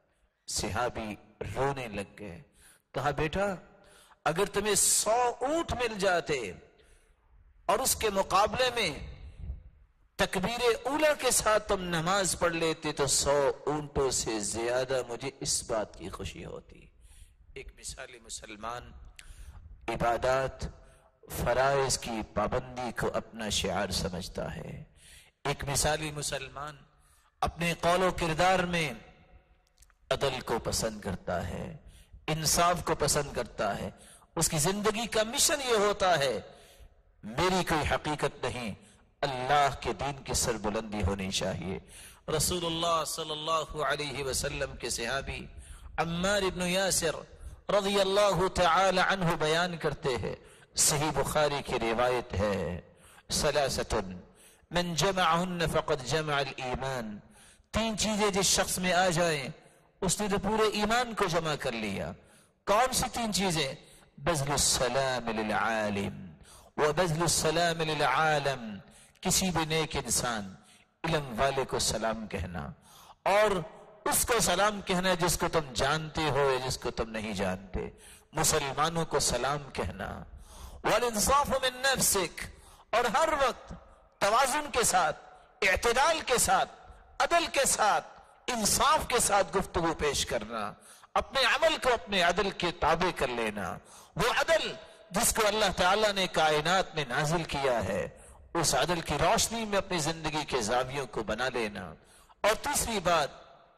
صحابی رونے لگ گئے. کہا بیٹا اگر تمہیں 100 اونٹ مل جاتے اور اس کے مقابلے میں تکبیر اولا کے ساتھ تم نماز پڑھ لیتے تو 100 اونٹوں سے زیادہ مجھے اس بات کی خوشی ہوتی. ایک مثالی مسلمان عبادات فرائض کی پابندی کو اپنا شعار سمجھتا ہے. ایک مثالی مسلمان اپنے قول و کردار میں عدل کو پسند کرتا ہے، انصاف کو پسند کرتا ہے. اس کی زندگی کا مشن یہ ہوتا ہے میری کوئی حقیقت نہیں، اللہ کے دین کی سربلندی ہونی چاہیے. رسول اللہ صلی اللہ علیہ وسلم کے صحابی عمار ابن یاسر رضی اللہ تعالی عنہ بیان کرتے ہیں، صحیح بخاری کی روایت ہے، ثلاثۃ من جمعہن فقد جمع الایمان. 3 چیزیں جس شخص میں آ جائیں اس نے تو پورے ایمان کو جمع کر لیا. کون سی 3 چیزیں؟ بذل السلام للعالم وبذل السلام للعالم، کسی بھی نیک انسان علم والے کو سلام کہنا اور اس کو سلام کہنا جس کو تم جانتے ہو یا جس کو تم نہیں جانتے. مسلمانوں کو سلام کہنا. والانصاف من نفسک، اور ہر وقت توازن کے ساتھ، اعتدال کے ساتھ، عدل کے ساتھ، انصاف کے ساتھ گفتگو پیش کرنا. اپنے عمل کو اپنے عدل کے تابع کر لینا. وہ عدل جس کو اللہ تعالیٰ نے کائنات میں نازل کیا ہے اس عدل کی روشنی میں اپنی زندگی کے زاویوں کو بنا لینا. اور تیسری بات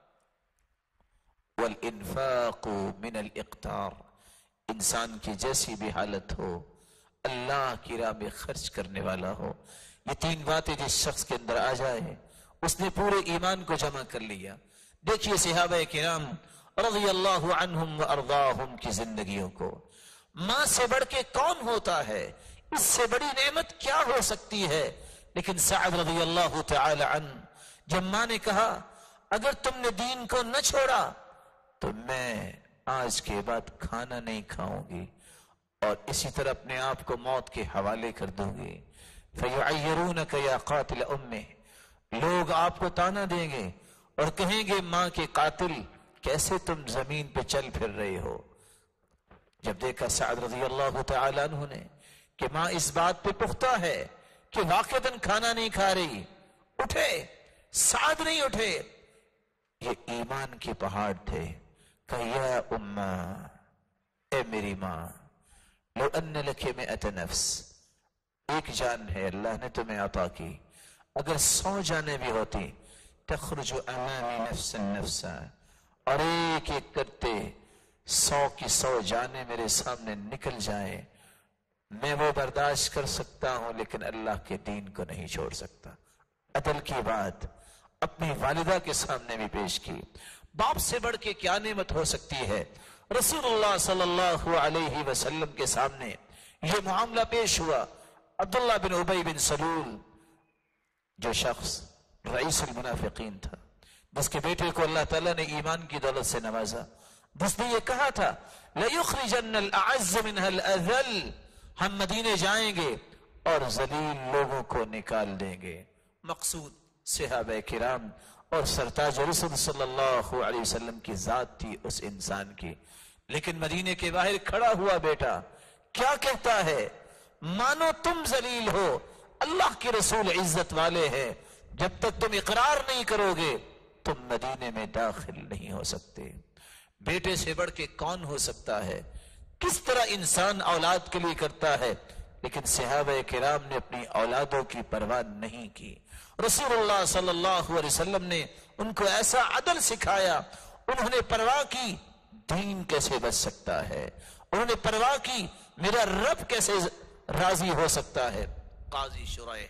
والانفاق من الاقتار، انسان کی جیسی بھی حالت ہو اللہ کی راہ میں خرچ کرنے والا ہو. یہ 3 باتیں جس شخص کے اندر آ جائے اس نے پورے ایمان کو جمع کر لیا. دیکھیے صحابہ کرام رضی اللہ عنہم و ارضاہم کی زندگیوں کو. ماں سے بڑھ کے کون ہوتا ہے؟ اس سے بڑی نعمت کیا ہو سکتی ہے؟ لیکن سعد رضی اللہ تعالی عنہ جب ماں نے کہا اگر تم نے دین کو نہ چھوڑا تو میں آج کے بعد کھانا نہیں کھاؤں گی اور اسی طرح اپنے آپ کو موت کے حوالے کر دوں گی. فَيُعَيِّرُونَكَ يَا قَاتِلَ أُمِّهِ، لوگ آپ کو تانا دیں گے اور کہیں گے ماں کے قاتل کیسے تم زمین پہ چل پھر رہے ہو. جب دیکھا سعد رضی اللہ تعالیٰ عنہ نے کہ ماں اس بات پہ پختہ ہے کہ واقعتاً کھانا نہیں کھا رہی، اٹھے. سعد نہیں اٹھے، یہ ایمان کے پہاڑ تھے. کہ یا امّا، اے میری ماں، لو ان لک مئۃ نفس، ایک جان ہے اللہ نے تمہیں عطا کی، اگر 100 جانیں بھی ہوتی تخرج امامی نفسا نفسا، اور ایک ایک کرتے 100 کی 100 جانیں میرے سامنے نکل جائیں، میں وہ برداشت کر سکتا ہوں لیکن اللہ کے دین کو نہیں چھوڑ سکتا. عدل کی بات اپنی والدہ کے سامنے بھی پیش کی. باپ سے بڑھ کے کیا نعمت ہو سکتی ہے؟ رسول اللہ صلی اللہ علیہ وسلم کے سامنے یہ معاملہ پیش ہوا. عبداللہ بن ابی بن سلول جو شخص رئیس المنافقین تھا، جس کے بیٹے کو اللہ تعالیٰ نے ایمان کی دولت سے نوازا، جس نے یہ کہا تھا لَيُخْرِجَنَّ الْأَعَزَّ مِنْهَا الْأَذَلِّ، ہم مدینے جائیں گے اور ذلیل لوگوں کو نکال دیں گے. مقصود صحابہ کرام اور سرتاج رسول صلی اللہ علیہ وسلم کی ذات تھی اس انسان کی. لیکن مدینے کے باہر کھڑا ہوا بیٹا کیا کہتا ہے؟ مانو تم ذلیل ہو، اللہ کے رسول عزت والے ہیں، جب تک تم اقرار نہیں کرو گے تم مدینے میں داخل نہیں ہو سکتے. بیٹے سے بڑھ کے کون ہو سکتا ہے؟ کس طرح انسان اولاد کے لیے کرتا ہے، لیکن صحابہ کرام نے اپنی اولادوں کی پرواہ نہیں کی. رسول اللہ صلی اللہ علیہ وسلم نے ان کو ایسا عدل سکھایا. انہوں نے پرواہ کی دین کیسے بچ سکتا ہے، انہوں نے پرواہ کی میرا رب کیسے راضی ہو سکتا ہے. قاضی شرائح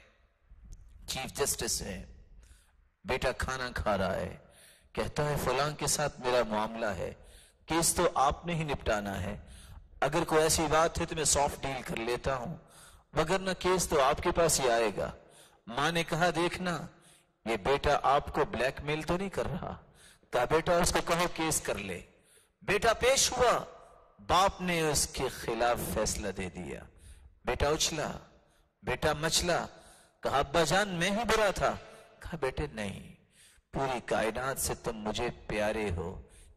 چیف جسٹس ہے، بیٹا کھانا کھا رہا ہے، کہتا ہے فلاں کے ساتھ میرا معاملہ ہے، کیس تو آپ نے ہی نپٹانا ہے، اگر کوئی ایسی بات ہے تو میں سافٹ ڈیل کر لیتا ہوں، وگرنہ کیس تو آپ کے پاس ہی آئے گا. ماں نے کہا دیکھنا یہ بیٹا آپ کو بلیک میل تو نہیں کر رہا، کہا بیٹا اس کو کہو کیس کر لے. بیٹا پیش ہوا، باپ نے اس کے خلاف فیصلہ دے دیا. بیٹا اچھلا، بیٹا مچلا، کہا ابا جان میں ہی برا تھا. کہا بیٹے نہیں، پوری کائنات سے تم مجھے پیارے ہو،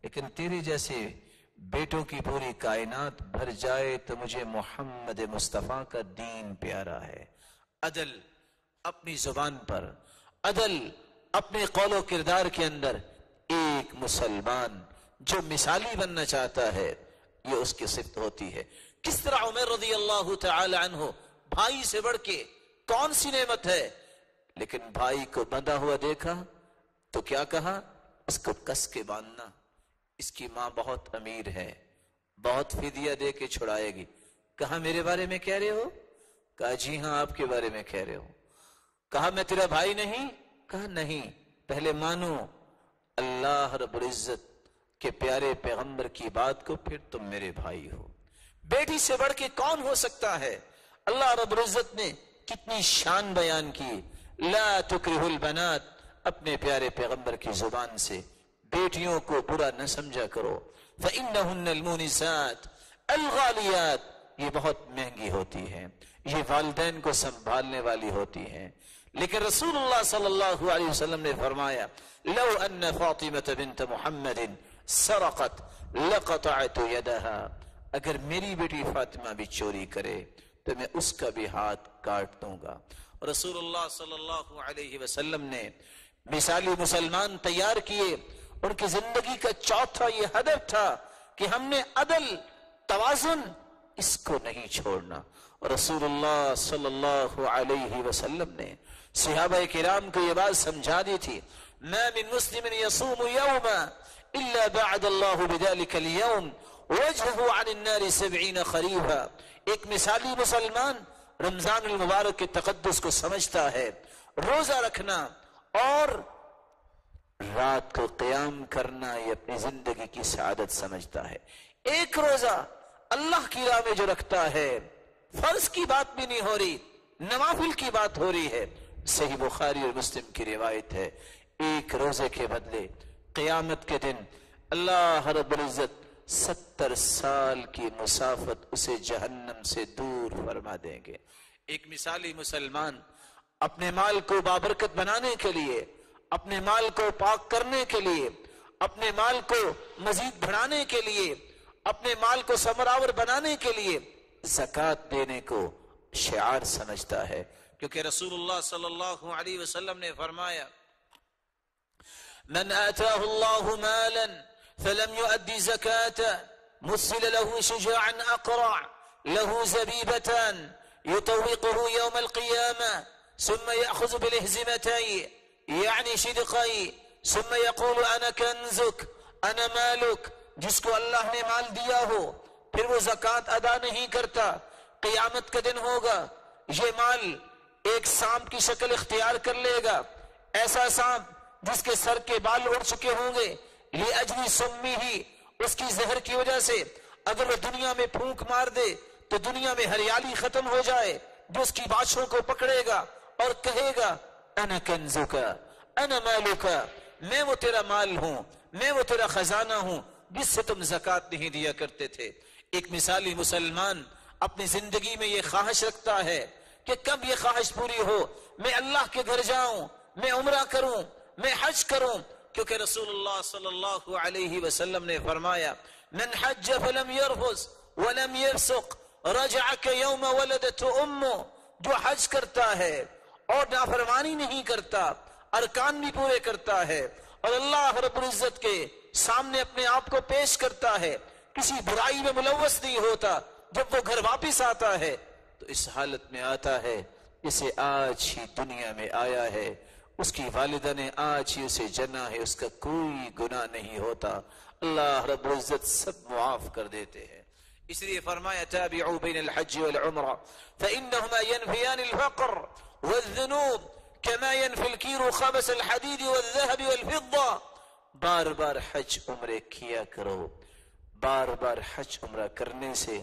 لیکن تیرے جیسے بیٹوں کی پوری کائنات بھر جائے تو مجھے محمد مصطفیٰ کا دین پیارا ہے. عدل اپنی زبان پر، عدل اپنے قول و کردار کے اندر. ایک مسلمان جو مثالی بننا چاہتا ہے یہ اس کی صفت ہوتی ہے. کس طرح عمر رضی اللہ تعالی عنہ، بھائی سے بڑھ کے کون سی نعمت ہے، لیکن بھائی کو بندھا ہوا دیکھا تو کیا کہا؟ اس کو کس کے باندھنا، اس کی ماں بہت امیر ہے، بہت فدیہ دے کے چھڑائے گی. کہا میرے بارے میں کہہ رہے ہو؟ کہا جی ہاں آپ کے بارے میں کہہ رہے ہو. کہا میں تیرا بھائی نہیں؟ کہا نہیں. پہلے مانو اللہ رب العزت کے پیارے پیغمبر کی بات کو، پھر تم میرے بھائی ہو. بیٹی سے بڑھ کے کون ہو سکتا ہے؟ اللہ رب العزت نے کتنی شان بیان کی. لا تکرہ البنات، اپنے پیارے پیغمبر کی زبان سے بیٹیوں کو برا نہ سمجھا کرو. فإنہن المونسات الغالیات، یہ بہت مہنگی ہوتی ہیں، یہ والدین کو سنبھالنے والی ہوتی ہیں. لیکن رسول اللہ صلی اللہ علیہ وسلم نے فرمایا لو ان فاطمہ بنت محمد سرقت لقطعت یدہا، اگر میری بیٹی فاطمہ بھی چوری کرے تو میں اس کا بھی ہاتھ کاٹ دوں گا. رسول اللہ صلی اللہ علیہ وسلم نے مثالی مسلمان تیار کیے. ان کی زندگی کا چوتھا یہ ہدف تھا کہ ہم نے عدل، توازن، اس کو نہیں چھوڑنا. رسول اللہ صلی اللہ علیہ وسلم نے صحابہ کرام کو یہ بات سمجھا دی تھی. ما من مسلم يصوم يوما الا بعد الله بذلك اليوم وجهه عن النار 70 خريفا. ایک مثالی مسلمان رمضان المبارک کے تقدس کو سمجھتا ہے. روزہ رکھنا اور رات کو قیام کرنا یہ اپنی زندگی کی سعادت سمجھتا ہے. ایک روزہ اللہ کی راہ میں جو رکھتا ہے، فرض کی بات بھی نہیں ہو رہی، نوافل کی بات ہو رہی ہے. صحیح بخاری اور مسلم کی روایت ہے، ایک روزے کے بدلے قیامت کے دن اللہ رب العزت 70 سال کی مسافت اسے جہنم سے دور فرما دیں گے. ایک مثالی مسلمان اپنے مال کو بابرکت بنانے کے لیے، اپنے مال کو پاک کرنے کے لیے، اپنے مال کو مزید بڑھانے کے لیے، اپنے مال کو ثمرآور بنانے کے لیے زکوٰۃ دینے کو شعار سمجھتا ہے. کیونکہ رسول اللہ صلی اللہ علیہ وسلم نے فرمایا من آتاہ اللہ مالا فلم يؤدي زكاة مثل له شجاعا أقرع له زبيبتان يطوقه يوم القيامة ثم يأخذ بالهزمتين يعني شدقي ثم يقول أنا كنزك أنا مالك. جس کو اللہ نے مال دیا ہو پھر وہ زکوٰۃ ادا نہیں کرتا، قیامت کا دن ہوگا یہ مال ایک سانپ کی شکل اختیار کر لے گا، ایسا سانپ جس کے سر کے بال اڑ چکے ہوں گے. لِأَجْلِ سُمِّهِ، اس کی زہر کی وجہ سے اگر وہ دنیا میں پھونک مار دے تو دنیا میں ہریالی ختم ہو جائے. جو اس کی باشوں کو پکڑے گا اور کہے گا انا کنزک انا مالک، میں وہ تیرا مال ہوں، میں وہ تیرا خزانہ ہوں جس سے تم زکوٰۃ نہیں دیا کرتے تھے. ایک مثالی مسلمان اپنی زندگی میں یہ خواہش رکھتا ہے کہ کب یہ خواہش پوری ہو، میں اللہ کے گھر جاؤں، میں عمرہ کروں، میں حج کروں. کیونکہ رسول اللہ صلی اللہ علیہ وسلم نے فرمایا من حج فلم يرفث ولم يفسق رجع كيوم ولدته امه، جو حج کرتا ہے اور نافرمانی نہیں کرتا، ارکان بھی پورے کرتا ہے اور اللہ رب العزت کے سامنے اپنے آپ کو پیش کرتا ہے، کسی برائی میں ملوث نہیں ہوتا، جب وہ گھر واپس آتا ہے تو اس حالت میں آتا ہے جسے آج ہی دنیا میں آیا ہے، اس کی والدہ نے آج ہی اسے جنا ہے، اس کا کوئی گناہ نہیں ہوتا. اللہ رب العزت سب معاف کر دیتے ہیں. اس لیے فرمایا تابعوا بین الحج والعمرہ فإنہما ينفیان الفقر والذنوب كما ينفي الكير خبث الحديد والذهب والفضة. بار بار حج عمرے کیا کرو. بار بار حج عمرہ کرنے سے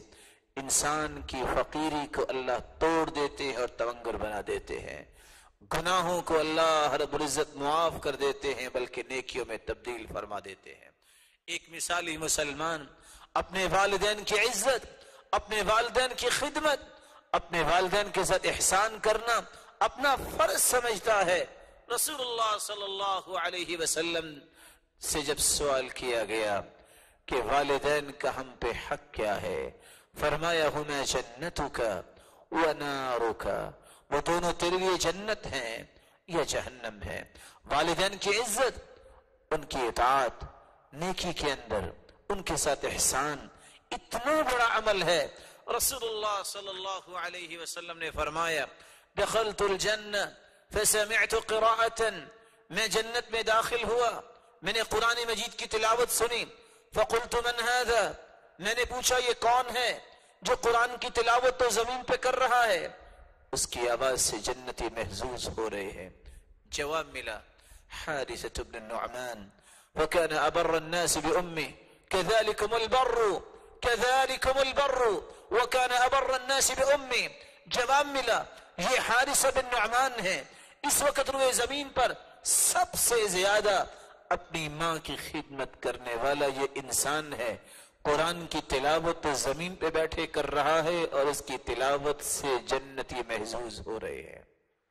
انسان کی فقیری کو اللہ توڑ دیتے ہیں اور تونگر بنا دیتے ہیں. گناہوں کو اللہ رب العزت معاف کر دیتے ہیں بلکہ نیکیوں میں تبدیل فرما دیتے ہیں. ایک مثالی مسلمان اپنے والدین کی عزت، اپنے والدین کی خدمت، اپنے والدین کے ساتھ احسان کرنا اپنا فرض سمجھتا ہے. رسول اللہ صلی اللہ علیہ وسلم سے جب سوال کیا گیا کہ والدین کا ہم پہ حق کیا ہے، فرمایا ہما جنتک و نارک، وہ دونوں تیرے لیے جنت ہیں یا جہنم ہے۔ والدین کی عزت، ان کی اطاعت، نیکی کے اندر ان کے ساتھ احسان اتنا بڑا عمل ہے۔ رسول اللہ صلی اللہ علیہ وسلم نے فرمایا دخلت الجنہ فسمعت قراءة، میں جنت میں داخل ہوا، میں نے قرآن مجید کی تلاوت سنی، فقلت من هذا، میں نے پوچھا یہ کون ہے جو قرآن کی تلاوت تو زمین پہ کر رہا ہے، اس کی آواز سے جنتی محظوظ ہو رہے ہیں۔ جواب ملا حارثة بن النعمان وكان أبر الناس بأمه كذلكم البر كذلكم البر وكان أبر الناس بأمه۔ جواب ملا یہ حارثہ بن نعمان ہے، اس وقت روئے زمین پر سب سے زیادہ اپنی ماں کی خدمت کرنے والا یہ انسان ہے۔ قرآن کی تلاوت زمین پہ بیٹھے کر رہا ہے اور اس کی تلاوت سے جنتی محظوظ ہو رہے ہیں۔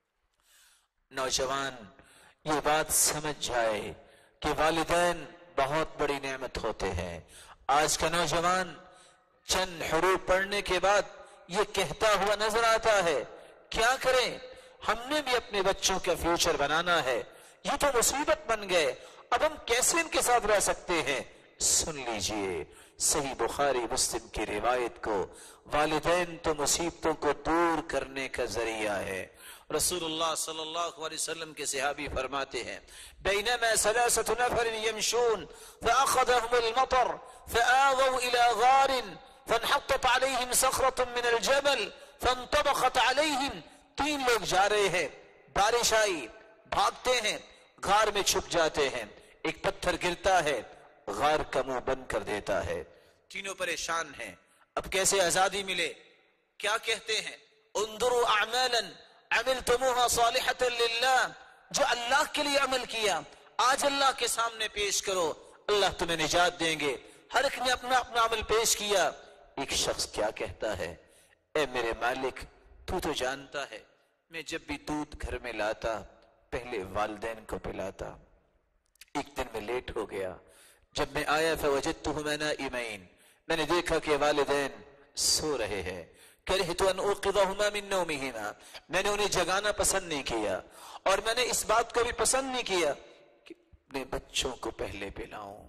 نوجوان یہ بات سمجھ جائے کہ والدین بہت بڑی نعمت ہوتے ہیں۔ آج کا نوجوان چند حروف پڑھنے کے بعد یہ کہتا ہوا نظر آتا ہے کیا کریں، ہم نے بھی اپنے بچوں کا فیوچر بنانا ہے، یہ تو مصیبت بن گئے، اب ہم کیسے ان کے ساتھ رہ سکتے ہیں؟ سن لیجئے صحیح بخاری مسلم کی روایت کو، والدین تو مصیبتوں کو دور کرنے کا ذریعہ ہے۔ رسول اللہ صلی اللہ علیہ وسلم کے صحابی فرماتے ہیں بینما ثلاثة نفر يمشون فأخذهم المطر فآووا إلى غار فانحطت عليهم صخرة من الجبل فانطبقت عليهم، تین لوگ جا رہے ہیں، بارش آئی، بھاگتے ہیں، غار میں چھپ جاتے ہیں، ایک پتھر گرتا ہے، غار کا منہ بند کر دیتا ہے، تینوں پریشان ہیں، اب کیسے آزادی ملے؟ کیا کہتے ہیں انظروا اعمالا عملتموها صالحة للہ، جو اللہ کے لیے عمل کیا آج اللہ کے سامنے پیش کرو، اللہ تمہیں نجات دیں گے۔ ہر ایک نے اپنا اپنا عمل پیش کیا۔ ایک شخص کیا کہتا ہے اے میرے مالک تو جانتا ہے میں جب بھی دودھ گھر میں لاتا پہلے والدین کو پلاتا، ایک دن میں لیٹ ہو گیا، جب میں آیا فوجدتهما نائمین، میں نے دیکھا کہ والدین سو رہے ہیں، کرہت ان اوقظهما من نومهما، میں نے انہیں جگانا پسند نہیں کیا، اور میں نے اس بات کو بھی پسند نہیں کیا کہ اپنے بچوں کو پہلے پلاؤں۔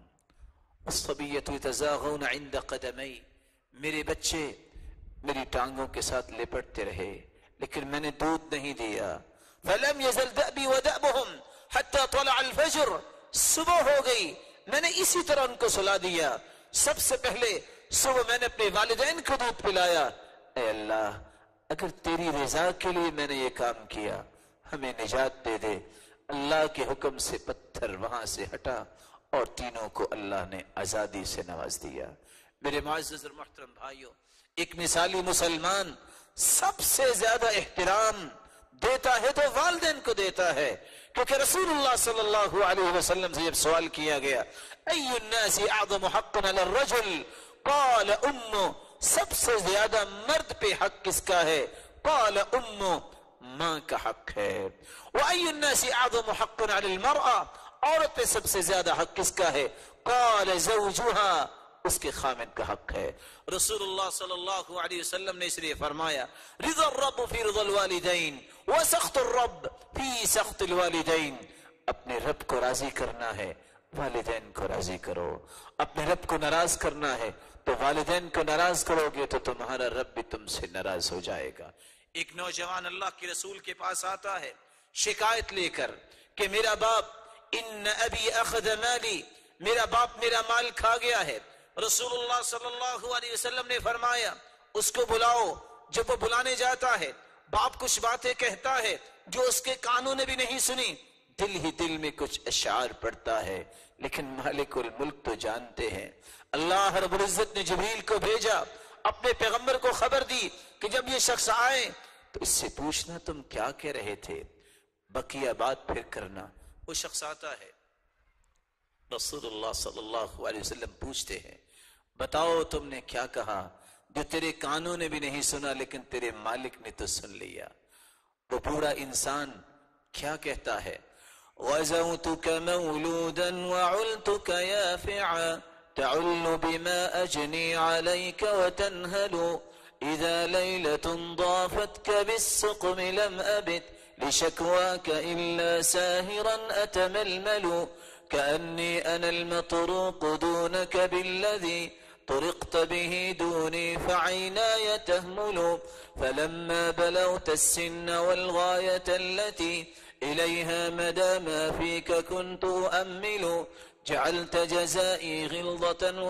الصبیۃ یتزاغون عند قدمی، میرے بچے میری ٹانگوں کے ساتھ لپٹتے رہے لیکن میں نے دودھ نہیں دیا۔ فلم یزل دأبی ودأبهم حتی طلع الفجر، صبح ہو گئی میں نے اسی طرح ان کو سلا دیا، سب سے پہلے صبح میں نے اپنے والدین کو دودھ پلایا۔ اے اللہ اگر تیری رضا کے لیے میں نے یہ کام کیا ہمیں نجات دے دے۔ اللہ کے حکم سے پتھر وہاں سے ہٹا اور تینوں کو اللہ نے آزادی سے نواز دیا۔ میرے معزز اور محترم بھائیوں، ایک مثالی مسلمان سب سے زیادہ احترام دیتا ہے تو والدین کو دیتا ہے، کیونکہ رسول اللہ صلی اللہ علیہ وسلم سے جب سوال کیا گیا ای الناس اعظم حقا علی الرجل قال امو، سب سے زیادہ مرد پہ حق کس کا ہے؟ قال امو، ماں کا حق ہے۔ وَأَيُّ النَّاسِ أَعْظَمُ حَقٌّ عَلَى الْمَرْأَةِ، عورت پہ سب سے زیادہ حق کس کا ہے؟ قال زوجها، اس کے خامن کا حق ہے۔ رسول اللہ صلی اللہ علیہ وسلم نے اس لیے فرمایا رضا الرب فی رضا الوالدین وسخط الرب فی سخط الوالدین، اپنے رب کو راضی کرنا ہے والدین کو راضی کرو، اپنے رب کو ناراض کرنا ہے تو والدین کو ناراض کرو گے تو تمہارا رب بھی تم سے ناراض ہو جائے گا۔ ایک نوجوان اللہ کے رسول کے پاس آتا ہے شکایت لے کر کہ میرا باپ ان ابی اخذ مالی، میرا باپ میرا مال کھا گیا ہے۔ رسول اللہ صلی اللہ علیہ وسلم نے فرمایا اس کو بلاؤ۔ جب وہ بلانے جاتا ہے باپ کچھ باتیں کہتا ہے جو اس کے کانوں نے بھی نہیں سنی، دل ہی دل میں کچھ اشعار پڑھتا ہے، لیکن مالک الملک تو جانتے ہیں۔ اللہ رب العزت نے جبریل کو بھیجا، اپنے پیغمبر کو خبر دی کہ جب یہ شخص آئے تو اس سے پوچھنا تم کیا کہہ رہے تھے، بقیہ بات پھر کرنا۔ وہ شخص آتا ہے، رسول اللہ صلی اللہ علیہ وسلم پوچھتے ہیں بتاؤ تم نے کیا کہا جو تیرے کانوں نے بھی نہیں سنا لیکن تیرے مالک نے تو سن لیا۔ وہ بوڑھا انسان کیا کہتا ہے؟ وزوتك مولودا وعلتك يافعا تعل بما أجني عليك وتنهل إذا ليلة ضافتك بالسقم لم أبت لشكواك إلا ساهرا أتململ كأني أنا المطروق دونك بالذي طرقت به دوني فعيناي تهمل فلما بلغت السن والغاية التي إليها مدى ما فيك كنت أؤمل جعلت جزائي غلظة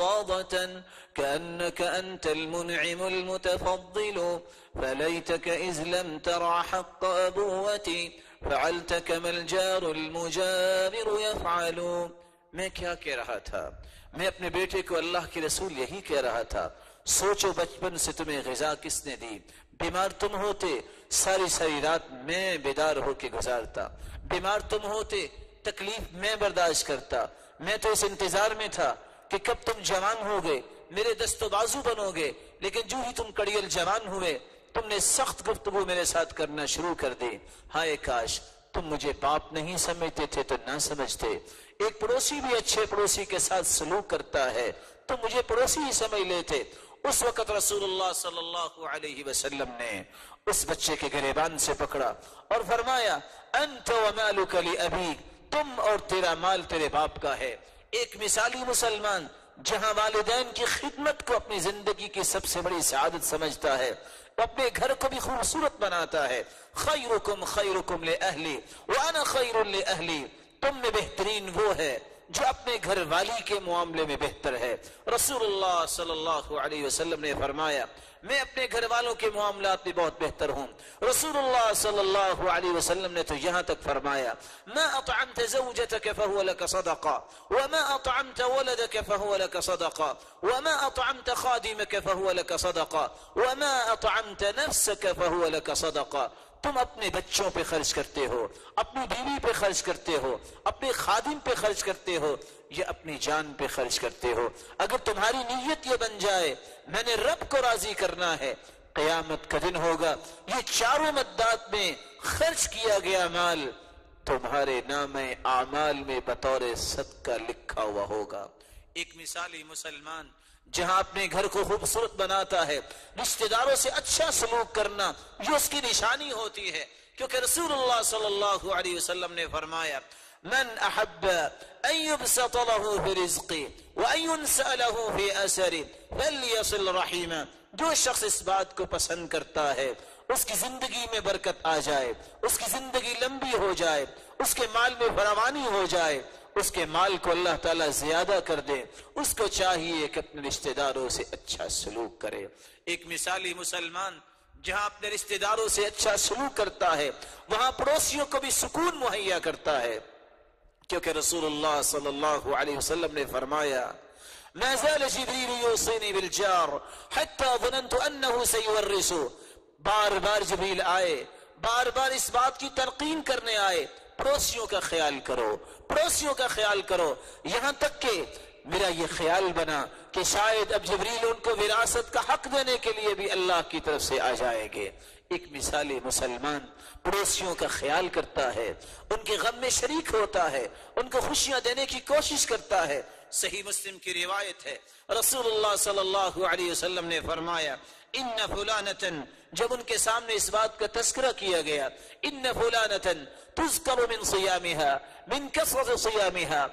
وفظاظة كأنك أنت المنعم المتفضل فليتك إذ لم ترع حق أبوتي فعلت كما الجار المجابر يفعل. میں کیا کہہ رہا تھا؟ میں اپنے بیٹے کو اللہ کے رسول یہی کہہ رہا تھا، سوچو بچپن سے تمہیں غذا کس نے دی؟ بیمار تم ہوتے ساری ساری رات میں بیدار ہو کے گزارتا، بیمار تم ہوتے تکلیف میں برداشت کرتا، میں تو اس انتظار میں تھا کہ کب تم جوان ہو گئے میرے دست و بازو بنو گے، لیکن جو ہی تم کڑیل جوان ہوئے تم نے سخت گفتگو میرے ساتھ کرنا شروع کر دی۔ ہائے کاش تم مجھے باپ نہیں سمجھتے تھے تو نہ سمجھتے، ایک پڑوسی بھی اچھے پڑوسی کے ساتھ سلوک کرتا ہے، تم مجھے پڑوسی ہی سمجھ لیتے۔ اس وقت رسول اللہ صلی اللہ علیہ وسلم نے اس بچے کے گریبان سے پکڑا اور فرمایا انت ومالک لابیک، تم اور تیرا مال تیرے باپ کا ہے۔ ایک مثالی مسلمان جہاں والدین کی خدمت کو اپنی زندگی کی سب سے بڑی سعادت سمجھتا ہے، اپنے گھر کو بھی خوبصورت بناتا ہے۔ خیرکم خیرکم لأہلی وانا خیر لأہلی، تم میں بہترین وہ ہے جو اپنے گھر والی کے معاملے میں بہتر ہے۔ رسول اللہ صلی اللہ علیہ وسلم نے فرمایا میں اپنے گھر والوں کے معاملات میں بہت بہتر ہوں۔ رسول اللہ صلی اللہ علیہ وسلم نے تو یہاں تک فرمایا ما اطعمت زوجتك فهو لك صدقہ وما اطعمت ولدك فهو لك صدقہ وما اطعمت خادمك فهو لك صدقہ وما اطعمت نفسك فهو لك صدقہ۔ تم اپنے بچوں پہ خرچ کرتے ہو، اپنی بیوی پہ خرچ کرتے ہو، اپنے خادم پہ خرچ کرتے ہو، یہ اپنی جان پہ خرچ کرتے ہو۔ اگر تمہاری نیت یہ بن جائے میں نے رب کو راضی کرنا ہے، قیامت کا دن ہوگا یہ چاروں مدات میں خرچ کیا گیا مال تمہارے نام اعمال میں بطور صدقہ لکھا ہوا ہوگا۔ ایک مثالی مسلمان جہاں اپنے گھر کو خوبصورت بناتا ہے، رشتہ داروں سے اچھا سلوک کرنا یہ اس کی نشانی ہوتی ہے، کیونکہ رسول اللہ صلی اللہ علیہ وسلم نے فرمایا من احب ان يبسط له في رزقه وان ينسأ له في اثره فليصل رحمه، جو شخص اس بات کو پسند کرتا ہے اس کی زندگی میں برکت آ جائے، اس کی زندگی لمبی ہو جائے، اس کے مال میں فراوانی ہو جائے، اس کے مال کو اللہ تعالیٰ زیادہ کر دے، اس کو چاہیے کہ اپنے رشتہ داروں سے اچھا سلوک کرے۔ ایک مثالی مسلمان جہاں اپنے رشتہ داروں سے اچھا سلوک کرتا ہے وہاں پڑوسیوں کو بھی سکون مہیا کرتا ہے، کیونکہ رسول اللہ صلی اللہ علیہ وسلم نے فرمایا ما زال جبریل یوصینی بالجار حتی ظننت انه سیورث، بار بار جبریل آئے، بار بار اس بات کی تلقین کرنے آئے پڑوسیوں کا خیال کرو، پڑوسیوں کا خیال کرو، یہاں تک کہ میرا یہ خیال بنا کہ شاید اب جبریل ان کو وراثت کا حق دینے کے لیے بھی اللہ کی طرف سے آ جائیں گے۔ ایک مثالی مسلمان پڑوسیوں کا خیال کرتا ہے، ان کے غم میں شریک ہوتا ہے، ان کو خوشیاں دینے کی کوشش کرتا ہے۔ صحیح مسلم کی روایت ہے رسول اللہ صلی اللہ علیہ وسلم نے فرمایا ان فلانتن، جب ان کے سامنے اس بات کا تذکرہ کیا گیا ان فلانتن تذکر من صیامها من کثرت صیامها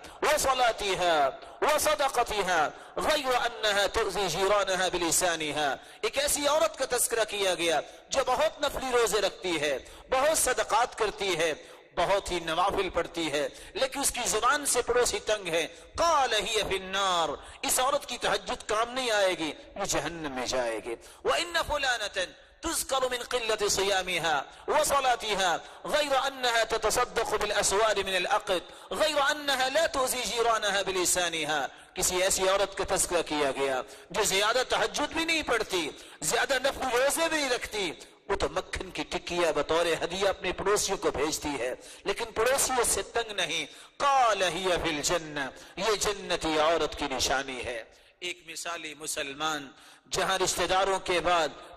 وصلاتها وصدقتها غیر انها تؤذی جیرانها بلسانها، ایک ایسی عورت کا تذکرہ کیا گیا جو بہت نفلی روزے رکھتی ہے، بہت صدقات کرتی ہے، بہت ہی نوافل پڑھتی ہے، لیکن اس کی زبان سے پڑوسی تنگ ہے۔ قال ہی فی النار، اس عورت کی تہجد کام نہیں آئے گی، وہ جہنم میں جائے گی۔ وَإِنَّ فُلَانَةً تذكر من قلة صيامها وصلاتها غير أنها تتصدق بالأسوار من الأقد غير أنها لا تؤذي جيرانها بلسانها، کسی ایسی عورت کا تذکرہ کیا گیا جو زیادہ تہجد بھی نہیں پڑھتی، زیادہ نفل روزے بھی نہیں رکھتی، وہ تو مکھن کی ٹکیاں بطور ہدیہ اپنے پڑوسیوں کو بھیجتی ہے لیکن پڑوسیوں سے تنگ نہیں۔ قال ہی فی الجنہ، یہ جنتی عورت کی نشانی ہے۔ ایک مثالی مسلمان جہاں رشتہ داروں کے بعد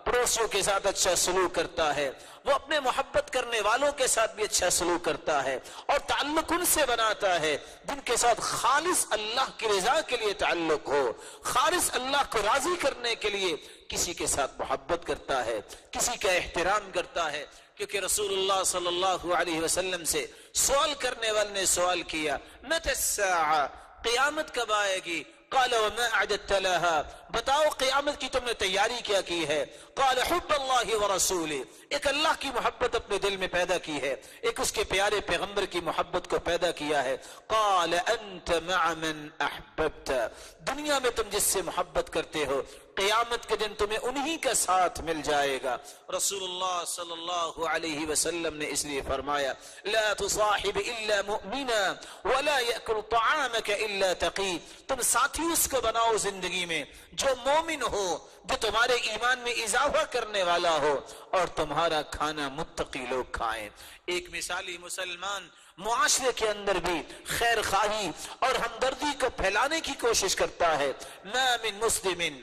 پڑوسیوں کے ساتھ اچھا سلوک کرتا ہے، وہ اپنے محبت کرنے والوں کے ساتھ بھی اچھا سلوک کرتا ہے، اور تعلق ان سے بناتا ہے جن کے ساتھ خالص اللہ کی رضا کے لیے تعلق ہو، خالص اللہ کو راضی کرنے کے لیے کسی کے ساتھ محبت کرتا ہے، کسی کا احترام کرتا ہے۔ کیونکہ رسول اللہ صلی اللہ علیہ وسلم سے سوال کرنے والے نے سوال کیا، متی الساعہ، قیامت کب آئے گی؟ قال وما اعددت لها، بتاؤ قیامت کی تم نے تیاری کیا کی ہے؟ قال حب اللہ ورسولہ، ایک اللہ کی محبت اپنے دل میں پیدا کی ہے، ایک اس کے پیارے پیغمبر کی محبت کو پیدا کیا ہے۔ قال انت مع من احببت، دنیا میں تم جس سے محبت کرتے ہو قیامت کے دن تمہیں انہی کا ساتھ مل جائے گا۔ رسول اللہ صلی اللہ علیہ وسلم نے اس لیے فرمایا، لا تصاحب الا مؤمنا ولا يأكل طعامك الا تقی، تم ساتھی اس کو بناؤ زندگی میں جو مومن ہو، جو تمہارے ایمان میں اضافہ کرنے والا ہو، اور تمہارا کھانا متقی لوگ کھائیں۔ ایک مثالی مسلمان معاشرے کے اندر بھی خیر خواہی اور ہمدردی کو پھیلانے کی کوشش کرتا ہے۔ ما من مسلم،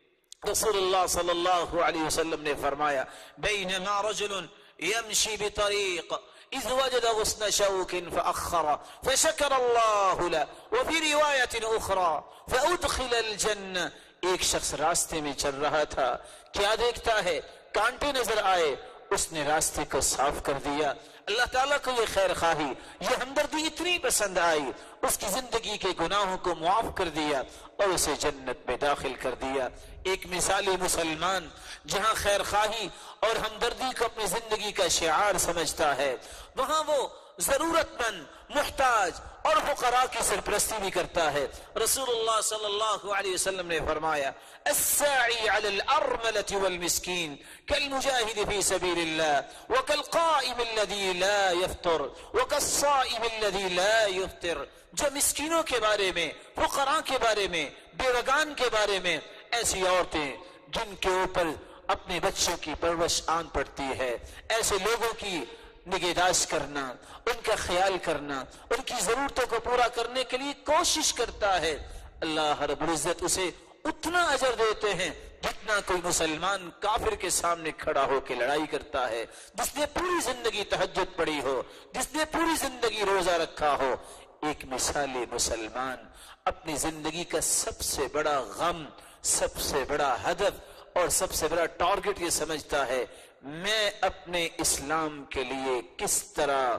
رسول اللہ صلی اللہ علیہ وسلم نے فرمایا، بینما رجل یمشی بطریق اذ وجد غصن شوک فأخر فشکر اللہ له وفی روایت اخرى فأدخل الجنہ، ایک شخص راستے میں چل رہا تھا، کیا دیکھتا ہے؟ کانٹے نظر آئے، اس نے راستے کو صاف کر دیا۔ اللہ تعالیٰ کو یہ خیر خواہی، یہ ہمدردی اتنی پسند آئی، اس کی زندگی کے گناہوں کو معاف کر دیا اور اسے جنت میں داخل کر دیا۔ ایک مثالی مسلمان جہاں خیر خواہی اور ہمدردی کو اپنی زندگی کا شعار سمجھتا ہے، وہاں وہ ضرورت مند، محتاج اور فقراء کی سرپرستی بھی کرتا ہے۔ رسول اللہ صلی اللہ علیہ وسلم نے فرمایا، الساعی علی الارملة والمسکین کالمجاہد فی سبیل اللہ وکالقائم الذی لا یفطر وکالصائم الذی لا یفطر، جو مسکینوں کے بارے میں، فقراء کے بارے میں، بیوگان کے بارے میں، ایسی عورتیں جن کے اوپر اپنے بچوں کی پرورش آن پڑتی ہے، ایسے لوگوں کی نگہداشت کرنا، ان کا خیال کرنا، ان کی ضرورتوں کو پورا کرنے کے لیے کوشش کرتا ہے، اللہ رب العزت اسے اتنا اجر دیتے ہیں جتنا کوئی مسلمان کافر کے سامنے کھڑا ہو کے لڑائی کرتا ہے، جس نے پوری زندگی تہجد پڑھی ہو، جس نے پوری زندگی روزہ رکھا ہو۔ ایک مثالی مسلمان اپنی زندگی کا سب سے بڑا غم، سب سے بڑا ہدف اور سب سے بڑا ٹارگٹ یہ سمجھتا ہے، میں اپنے اسلام کے لیے کس طرح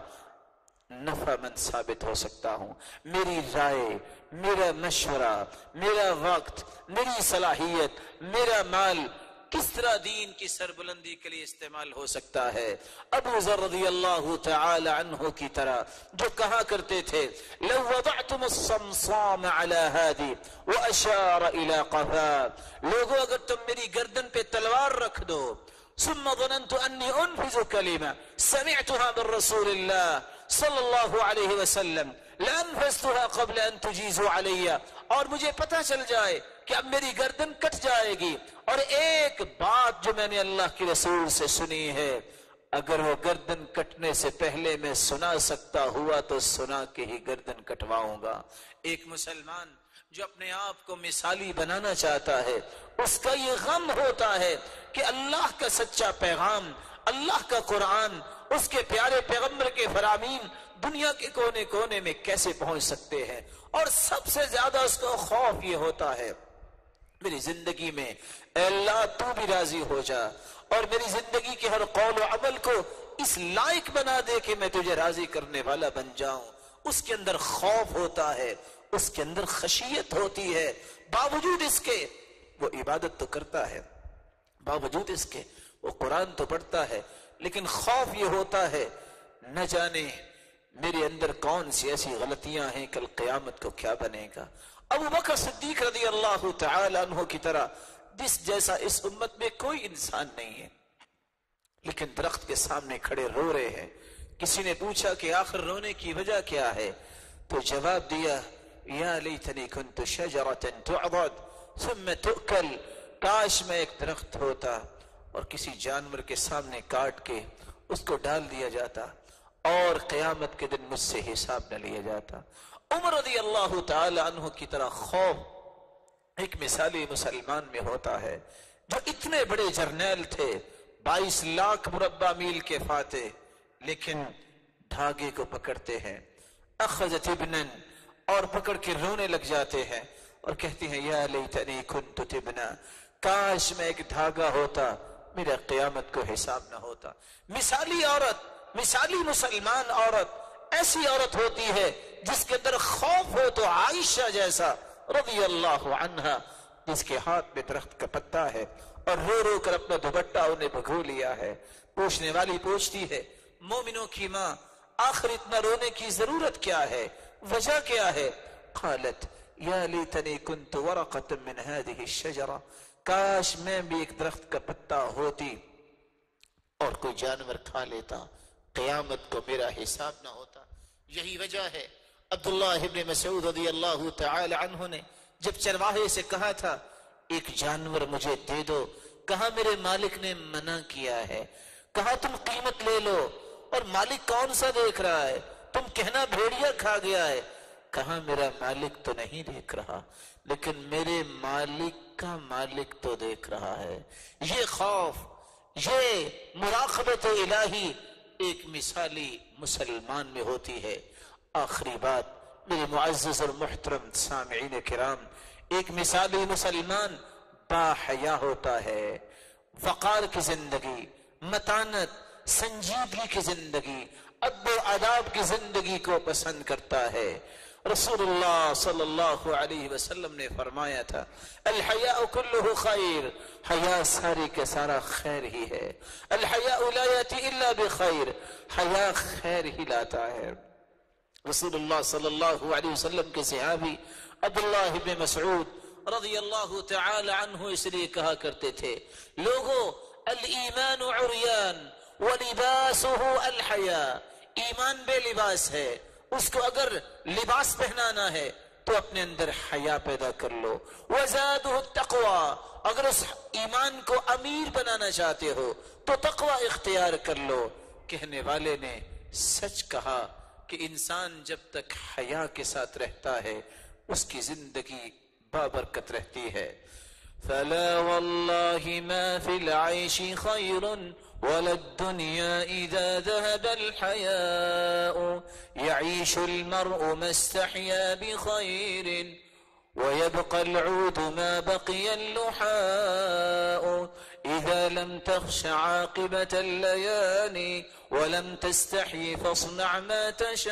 نفع مند ثابت ہو سکتا ہوں، میری رائے، میرا مشورہ، میرا وقت، میری صلاحیت، میرا مال کس طرح دین کی سربلندی کے لیے استعمال ہو سکتا ہے۔ ابو ذر رضی اللہ تعالی عنہ کی طرح جو کہا کرتے تھے، لو وضعتم الصمصام على هادي واشار الى قفا، لوگوں اگر تم میری گردن پہ تلوار رکھ دو، ثم ظننت انی انفذ کلمہ سمعتها من رسول اللہ صلی اللہ علیہ وسلم لانفذتها قبل ان تجیزوا علی، اور مجھے پتہ چل جائے کہ اب میری گردن کٹ جائے گی، اور ایک بات جو میں نے اللہ کے رسول سے سنی ہے، اگر وہ گردن کٹنے سے پہلے میں سنا سکتا ہوا تو سنا کے ہی گردن کٹواؤں گا۔ ایک مسلمان جو اپنے آپ کو مثالی بنانا چاہتا ہے، اس کا یہ غم ہوتا ہے کہ اللہ کا سچا پیغام، اللہ کا قرآن، اس کے پیارے پیغمبر کے فرامین دنیا کے کونے کونے میں کیسے پہنچ سکتے ہیں، اور سب سے زیادہ اس کو خوف یہ ہوتا ہے، میری زندگی میں اے اللہ تو بھی راضی ہو جا، اور میری زندگی کے ہر قول و عمل کو اس لائق بنا دے کہ میں تجھے راضی کرنے والا بن جاؤں۔ اس کے اندر خوف ہوتا ہے، اس کے اندر خشیت ہوتی ہے، باوجود اس کے وہ عبادت تو کرتا ہے، باوجود اس کے وہ قرآن تو پڑھتا ہے، لیکن خوف یہ ہوتا ہے نہ جانے میرے اندر کون سی ایسی غلطیاں ہیں، کل قیامت کو کیا بنے گا۔ ابو بکر صدیق رضی اللہ تعالی عنہ کی طرح جس جیسا اس امت میں کوئی انسان نہیں ہے، لیکن درخت کے سامنے کھڑے رو رہے ہیں۔ کسی نے پوچھا کہ آخر رونے کی وجہ کیا ہے، تو جواب دیا، یا لیتنی کنت شجرۃ تعضد ثم تؤکل، کاش میں ایک درخت ہوتا اور کسی جانور کے سامنے کاٹ کے اس کو ڈال دیا جاتا اور قیامت کے دن مجھ سے حساب نہ لیا جاتا۔ عمر رضی اللہ تعالی عنہ کی طرح خوف ایک مثالی مسلمان میں ہوتا ہے۔ جو اتنے بڑے جرنیل تھے، 22 لاکھ مربع میل کے فاتح، لیکن دھاگے کو پکڑتے ہیں، اخذت ابنن، اور پکڑ کے رونے لگ جاتے ہیں اور کہتے ہیں یا لیتنی کنت تبنا، کاش میں ایک دھاگا ہوتا، میرا قیامت کو حساب نہ ہوتا۔ مثالی عورت، مثالی مسلمان عورت ایسی عورت ہوتی ہے جس کے اندر خوف ہو تو عائشہ جیسا رضی اللہ عنہا، جس کے ہاتھ میں درخت کا پتا ہے اور رو رو کر اپنا دوپٹہ انہیں بھگو لیا ہے۔ پوچھنے والی پوچھتی ہے مومنوں کی ماں، آخر اتنا رونے کی ضرورت کیا ہے، وجہ کیا ہے؟ قالت یا لیتنی کنت ورقۃ من هذه الشجرہ، کاش میں بھی ایک درخت کا پتا ہوتی اور کوئی جانور کھا لیتا، قیامت کو میرا حساب نہ ہوتا۔ یہی وجہ ہے عبداللہ ابن مسعود رضی اللہ تعالی عنہ نے جب چرواہے سے کہا تھا ایک جانور مجھے دے دو، کہا میرے مالک نے منع کیا ہے، کہا تم قیمت لے لو، اور مالک کون سا دیکھ رہا ہے؟ تم کہنا بھیڑیا کھا گیا ہے، کہا میرا مالک تو نہیں دیکھ رہا، لیکن میرے مالک کا مالک تو دیکھ رہا ہے۔ یہ خوف، یہ مراقبت الہی ایک مثالی مسلمان میں ہوتی ہے۔ آخری بات میرے معزز اور محترم سامعین کرام، ایک مثالی مسلمان با حیا ہوتا ہے، وقار کی زندگی، متانت، سنجیدگی کی زندگی، ادب و آداب کی زندگی کو پسند کرتا ہے۔ رسول اللہ صلی اللہ علیہ وسلم نے فرمایا تھا الحیاء کلہ خیر، حیا ساری کے سارا خیر ہی ہے، الحیاء لا یاتی الا بخیر، حیا خیر ہی لاتا ہے۔ رسول اللہ صلی اللہ علیہ وسلم کے صحابی عبداللہ بن مسعود رضی اللہ تعالی عنہ اس لیے کہا کرتے تھے لوگو الایمان عریان ولباسہ الحیاء، ایمان بے لباس ہے، اس کو اگر لباس پہنانا ہے تو اپنے اندر حیا پیدا کر لو، وزادہ التقوی، اگر اس ایمان کو امیر بنانا چاہتے ہو تو تقوی اختیار کر لو۔ کہنے والے نے سچ کہا کہ انسان جب تک حیا کے ساتھ رہتا ہے اس کی زندگی بابرکت رہتی ہے۔ فلا والله ما في العيش خير ولا الدنيا إذا ذهب الحياء، يعيش المرء ما استحيا بخير ويبقى العود ما بقي اللحاء، إذا لم تخش عاقبة الليالي ولم تستحي فاصنع ما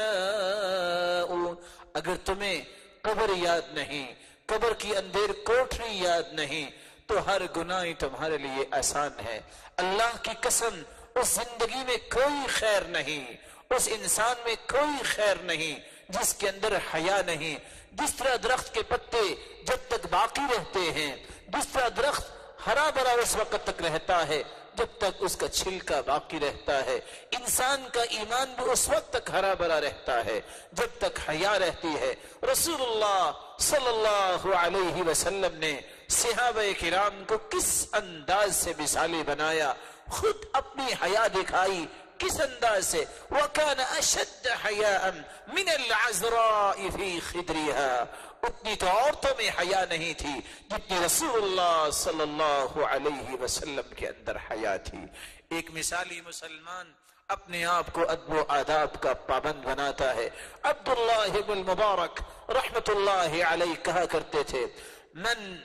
تشاء، اگر تمہیں قبر یاد نہیں، قبر کی اندھیر کوٹری یاد نہیں تو ہر گناہ تمہارے لیے آسان ہے۔ اللہ کی قسم اس زندگی میں کوئی خیر نہیں، اس انسان میں کوئی خیر نہیں جس کے اندر حیا نہیں۔ جس طرح درخت کے پتے جب تک باقی رہتے ہیں، جس طرح درخت ہرا بھرا اس وقت تک رہتا ہے جب تک اس کا چھلکا باقی رہتا ہے، انسان کا ایمان بھی اس وقت تک ہرا بھرا رہتا ہے جب تک حیا رہتی ہے۔ رسول اللہ صلی اللہ علیہ وسلم نے صحابہ کرام کو کس انداز سے مثالی بنایا، خود اپنی حیا دکھائی کس انداز سے، وَكَانَ أَشَدَّ حَيَاءً مِنَ الْعَذْرَاءِ فِي خِدْرِهَا، اتنی تو عورتوں میں حیا نہیں تھی جتنی رسول اللہ صلی اللہ علیہ وسلم کے اندر حیا تھی۔ ایک مثالی مسلمان اپنے آپ کو ادب و آداب کا پابند بناتا ہے۔ عبداللہ بن مبارک رحمت اللہ علیہ کہا کرتے تھے من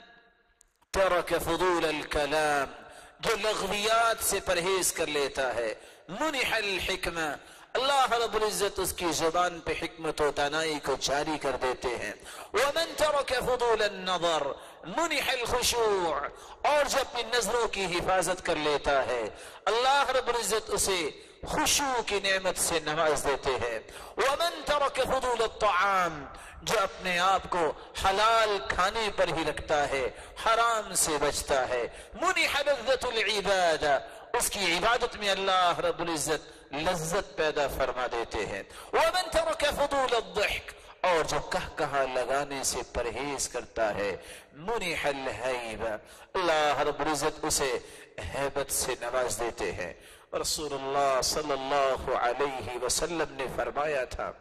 ترک فضول الکلام، جو لغویات سے پرہیز کر لیتا ہے، منح الحکمہ، اللہ رب العزت اس کی زبان پہ حکمت و دانائی کو جاری کر دیتے ہیں۔ ومن ترک فضول النظر منح الخشوع، اور جو اپنی نظروں کی حفاظت کر لیتا ہے اللہ رب العزت اسے خشوع کی نعمت سے نواز دیتے ہیں۔ ومن ترک فضول الطعام، جو اپنے آپ کو حلال کھانے پر ہی رکھتا ہے، حرام سے بچتا ہے، منح لذت العبادہ، اس کی عبادت میں اللہ رب العزت لذت پیدا فرما دیتے ہیں۔ ومن ترک فضول الضحک، اور جو کہا لگانے سے پرہیز کرتا ہے، منح الہیبہ، اللہ رب العزت اسے ہیبت سے نواز دیتے ہیں۔ رسول اللہ صلی اللہ علیہ وسلم نے فرمایا تھا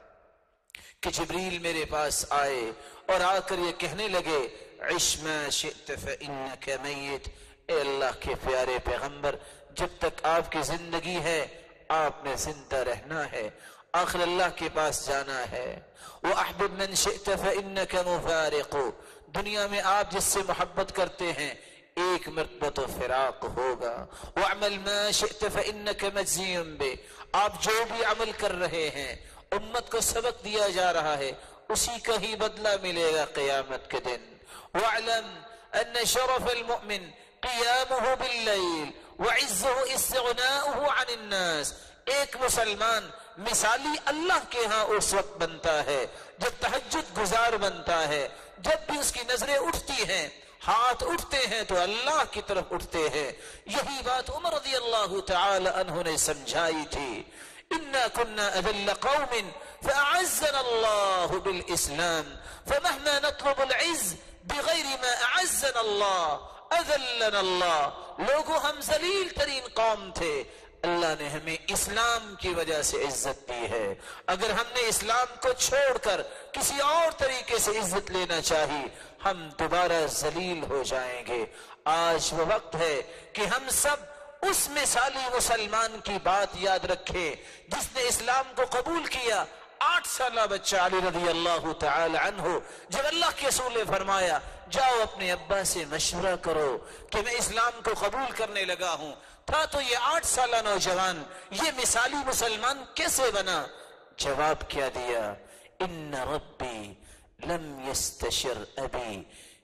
کہ جبریل میرے پاس آئے اور آ کر یہ کہنے لگے عش ما شئت فإنک میت، اے اللہ کے پیارے پیغمبر، جب تک آپ کی زندگی ہے آپ نے زندہ رہنا ہے، آخر اللہ کے پاس جانا ہے۔ وَأَحْبِبْ مَنْ شِئْتَ فَإِنَّكَ مُفَارِقُ، دنیا میں آپ جس سے محبت کرتے ہیں ایک مرتبہ تو فراق ہوگا۔ وَاعْمَلْ مَا شِئْتَ فَإِنَّكَ مَجْزِيٌّ بِهِ، آپ جو بھی عمل کر رہے ہیں، امت کو سبق دیا جا رہا ہے، اسی کا ہی بدلہ ملے گا قیامت کے دن۔ وَاعْلَمْ أَنَّ شَرَفَ الْمُؤْمِنِ قِيَامُهُ بِاللَّيْلِ وَعِزُّهُ اسْتِغْنَاؤُهُ عَنِ النَّاسِ، ایک مسلمان مثالی اللہ کے ہاں اس وقت بنتا ہے جب تہجد گزار بنتا ہے، جب بھی اس کی نظریں اٹھتی ہیں، ہاتھ اٹھتے ہیں تو اللہ کی طرف اٹھتے ہیں۔ یہی بات عمر رضی اللہ تعالی عنہ نے سمجھائی تھی، اِنَّا كُنَّا أَذَلَّ قَوْمٍ فَأَعَزَّنَا اللَّهُ بِالْإِسْلَامِ فَمَهْمَا نَطْلُبُ الْعِزَّ بِغَيْرِ مَا أَعَزَّنَا اللَّهُ أَذَلَّنَا اللَّهُ، لوگوں ہم ذلیل ترین قوم تھے، اللہ نے ہمیں اسلام کی وجہ سے عزت دی ہے۔ اگر ہم نے اسلام کو چھوڑ کر کسی اور طریقے سے عزت لینا چاہی ہم دوبارہ ذلیل ہو جائیں گے۔ آج وہ وقت ہے کہ ہم سب اس مثالی مسلمان کی بات یاد رکھیں جس نے اسلام کو قبول کیا۔ 8 سالہ بچہ علی رضی اللہ تعالی عنہ، جب اللہ کے رسول نے فرمایا جاؤ اپنے ابا سے مشورہ کرو کہ میں اسلام کو قبول کرنے لگا ہوں، تھا تو یہ 8 سالہ نوجوان یہ مثالی مسلمان کیسے بنا؟ جواب کیا دیا، ان ربی لم یستشر ابی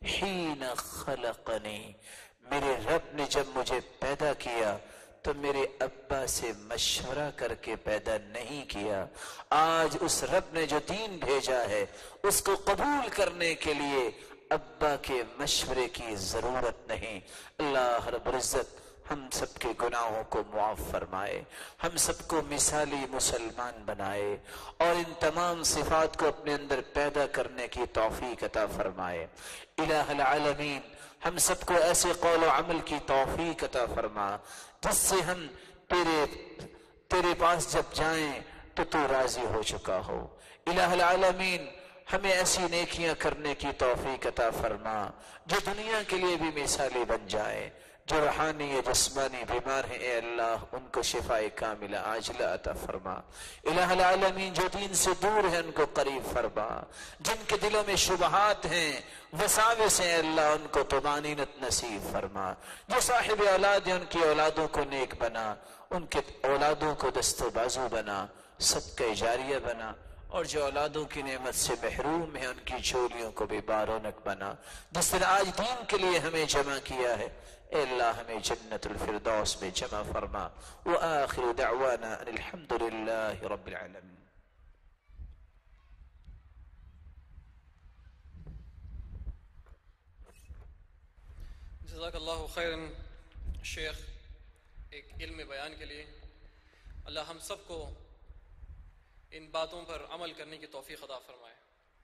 حین خلقنی، میرے رب نے جب مجھے پیدا کیا تو میرے ابا سے مشورہ کر کے پیدا نہیں کیا۔ آج اس رب نے جو دین بھیجا ہے اس کو قبول کرنے کے لیے ابا کے مشورے کی ضرورت نہیں۔ اللہ رب العزت ہم سب کے گناہوں کو معاف فرمائے، ہم سب کو مثالی مسلمان بنائے اور ان تمام صفات کو اپنے اندر پیدا کرنے کی توفیق عطا فرمائے۔ الہ العالمین ہم سب کو ایسے قول و عمل کی توفیق عطا فرما جس سے ہم تیرے پاس جب جائیں تو تو راضی ہو چکا ہو۔ الہ العالمین ہمیں ایسی نیکیاں کرنے کی توفیق عطا فرما جو دنیا کے لیے بھی مثالی بن جائے۔ جو روحانی یا جسمانی بیمار ہیں اے اللہ ان کو شفاء کاملہ عاجلہ عطا فرما۔ الہ العالمین جو دین سے دور ہیں ان کو قریب فرما، جن کے دلوں میں شبہات ہیں وساوس ہیں اے اللہ ان کو طمانینت نصیب فرما۔ جو صاحب اولاد ہیں ان کی اولادوں کو نیک بنا، ان کے اولادوں کو دست و بازو بنا، صدقہ جاریہ بنا، اور جو اولادوں کی نعمت سے محروم ہیں ان کی جھولیوں کو بھی بارونق بنا۔ جس طرح آج دین کے لیے ہمیں جمع کیا ہے اے اللہ ہمیں جنت الفردوس میں جمع فرما۔ وآخر دعوانا ان الحمد للہ رب العالمین۔ جزاک اللہ خیراً شیخ ایک علم بیان کے لیے۔ اللہ ہم سب کو ان باتوں پر عمل کرنے کی توفیق عطا فرمائے۔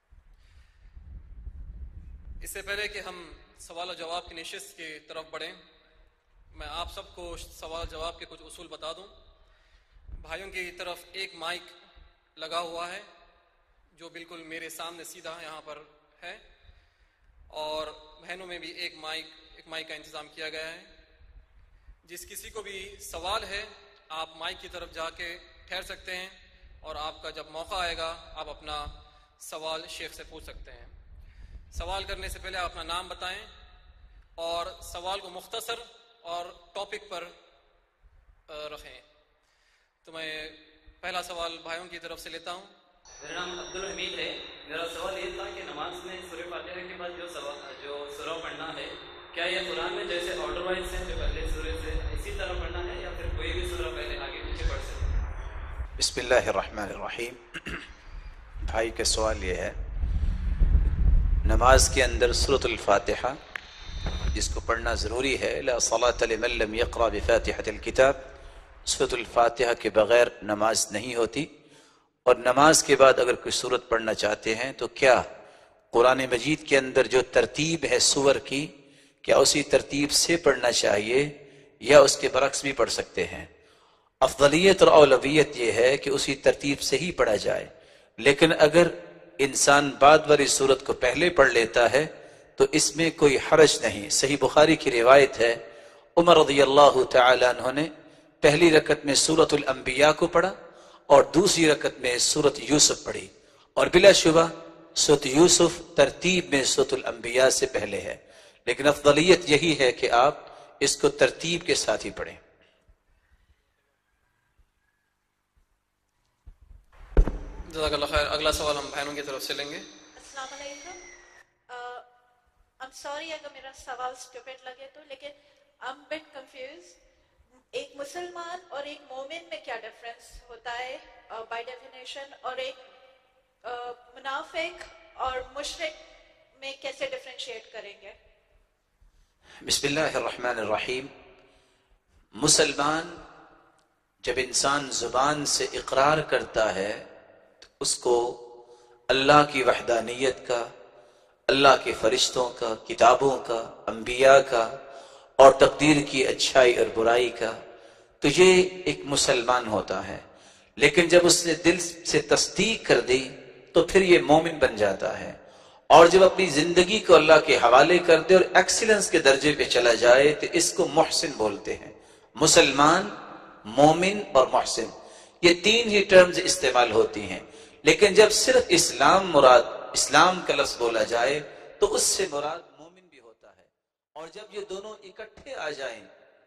اس سے پہلے کہ ہم سوال و جواب کی نشست کی طرف بڑھیں، میں آپ سب کو سوال و جواب کے کچھ اصول بتا دوں۔ بھائیوں کی طرف ایک مائک لگا ہوا ہے جو بالکل میرے سامنے سیدھا یہاں پر ہے، اور بہنوں میں بھی ایک مائک کا انتظام کیا گیا ہے۔ جس کسی کو بھی سوال ہے آپ مائک کی طرف جا کے ٹھہر سکتے ہیں، اور آپ کا جب موقع آئے گا آپ اپنا سوال شیخ سے پوچھ سکتے ہیں۔ سوال کرنے سے پہلے آپ اپنا نام بتائیں اور سوال کو مختصر اور ٹاپک پر رکھیں۔ تو میں پہلا سوال بھائیوں کی طرف سے لیتا ہوں۔ میرا نام عبدالحمید ہے۔ میرا سوال یہ تھا کہ نماز میں سورہ فاتحہ کے بعد جو سورہ پڑھنا ہے کیا یہ قرآن میں جیسے آرڈر وائز ہے جو پہلے سورہ سے اسی طرح پڑھنا ہے یا پھر کوئی بھی سورہ پہلے آگے پیچھے پڑھ سکتے ہیں؟ بسم اللہ الرحمن الرحیم۔ بھائی کا سوال یہ ہے نماز کے اندر سورۃ الفاتحہ جس کو پڑھنا ضروری ہے، لا صلاۃ لمن لم یقرأ بفاتحۃ الکتاب، سورۃ الفاتحہ کے بغیر نماز نہیں ہوتی، اور نماز کے بعد اگر کوئی سورت پڑھنا چاہتے ہیں تو کیا قرآن مجید کے اندر جو ترتیب ہے سور کی کیا اسی ترتیب سے پڑھنا چاہیے یا اس کے برعکس بھی پڑھ سکتے ہیں؟ افضلیت اور اولویت یہ ہے کہ اسی ترتیب سے ہی پڑھا جائے، لیکن اگر انسان بعد والی سورت کو پہلے پڑھ لیتا ہے تو اس میں کوئی حرج نہیں۔ صحیح بخاری کی روایت ہے عمر رضی اللہ تعالی عنہ نے پہلی رکعت میں سورۃ الانبیاء کو پڑھا اور دوسری رکعت میں سورۃ یوسف پڑھی، اور بلا شبہ سورۃ یوسف ترتیب میں سورۃ الانبیاء سے پہلے ہے، لیکن افضلیت یہی ہے کہ آپ اس کو ترتیب کے ساتھ ہی پڑھیں۔ جزاک اللہ خیر۔ اگلا سوال ہم بہنوں کی طرف سے لیں گے۔ السلام علیکم۔ I'm sorry اگر میرا سوال اسٹوپڈ لگے تو، لیکن I'm bit confused۔ ایک مسلمان اور ایک مومن میں کیا ڈفرنس ہوتا ہے بائی ڈیفینیشن، اور ایک منافق اور مشرک میں کیسے ڈفرینشیٹ کریں گے؟ بسم اللہ الرحمن الرحیم۔ مسلمان جب انسان زبان سے اقرار کرتا ہے تو اس کو اللہ کی وحدانیت کا، اللہ کے فرشتوں کا، کتابوں کا، انبیاء کا اور تقدیر کی اچھائی اور برائی کا، تو یہ ایک مسلمان ہوتا ہے۔ لیکن جب اس نے دل سے تصدیق کر دی تو پھر یہ مومن بن جاتا ہے، اور جب اپنی زندگی کو اللہ کے حوالے کر دے اور ایکسیلنس کے درجے پہ چلا جائے تو اس کو محسن بولتے ہیں۔ مسلمان، مومن اور محسن، یہ تین ہی ٹرمز استعمال ہوتی ہیں، لیکن جب صرف اسلام کا لفظ بولا جائے تو اس سے مراد مومن بھی ہوتا ہے، اور جب یہ دونوں اکٹھے آ جائیں،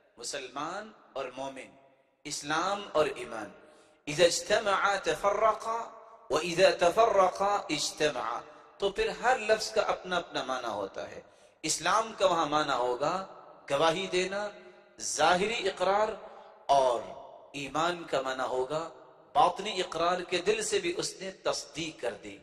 مسلمان اور مومن، اسلام اور ایمان، اذا اجتمعا تفرقا واذا تفرقا اجتمعا، تو پھر ہر لفظ کا اپنا اپنا معنی ہوتا ہے۔ اسلام کا وہاں معنی ہوگا گواہی دینا، ظاہری اقرار، اور ایمان کا معنی ہوگا باطنی اقرار کے دل سے بھی اس نے تصدیق کر دی۔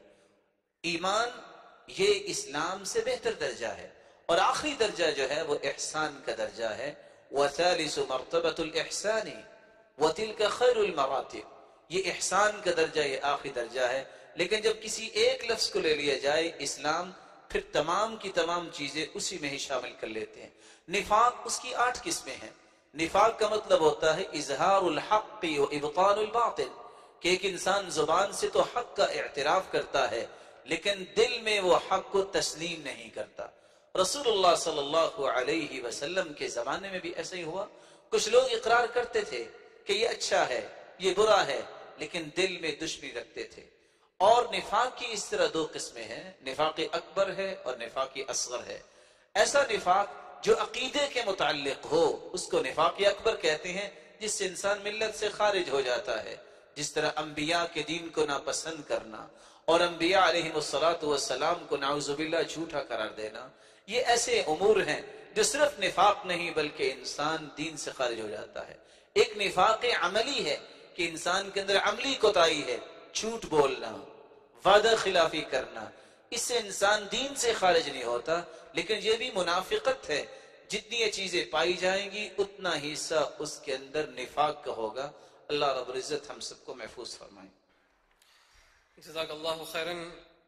ایمان یہ اسلام سے بہتر درجہ ہے، اور آخری درجہ جو ہے وہ احسان کا درجہ ہے۔ وَثَالِثُ مَرْتَبَةُ الْإِحْسَانِ وَتِلْكَ خَيْرُ الْمَرَاتِبِ، یہ احسان کا درجہ، یہ آخری درجہ ہے۔ لیکن جب کسی ایک لفظ کو لے لیا جائے اسلام، پھر تمام کی تمام چیزیں اسی میں ہی شامل کر لیتے ہیں۔ نفاق، اس کی 8 قسمیں ہیں۔ نفاق کا مطلب ہوتا ہے اظہار الحق و ابطال الباطل، کہ ایک انسان زبان سے تو حق کا اعتراف کرتا ہے لیکن دل میں وہ حق کو تسلیم نہیں کرتا۔ رسول اللہ صلی اللہ علیہ وسلم کے زمانے میں بھی ایسا ہی ہوا۔ کچھ لوگ اقرار کرتے تھے کہ یہ اچھا ہے، یہ برا ہے، لیکن دل میں دشمنی رکھتے تھے۔ اور نفاق کی اس طرح 2 قسمیں ہیں، نفاق اکبر ہے اور نفاق اصغر ہے۔ ایسا نفاق جو عقیدے کے متعلق ہو اس کو نفاق اکبر کہتے ہیں، جس سے انسان ملت سے خارج ہو جاتا ہے، جس طرح انبیاء کے دین کو ناپسند کرنا اور انبیاء علیہم السلام کو نعوذ باللہ جھوٹا قرار دینا، یہ ایسے امور ہیں جو صرف نفاق نہیں بلکہ انسان دین سے خارج ہو جاتا ہے۔ ایک نفاق عملی ہے کہ انسان کے اندر عملی کوتاہی ہے، جھوٹ بولنا، وعدہ خلافی کرنا، اس سے انسان دین سے خارج نہیں ہوتا، لیکن یہ بھی منافقت ہے۔ جتنی یہ چیزیں پائی جائیں گی اتنا حصہ اس کے اندر نفاق کا ہوگا۔ اللہ رب العزت ہم سب کو محفوظ فرمائے۔ جزاک اللہ خیراً۔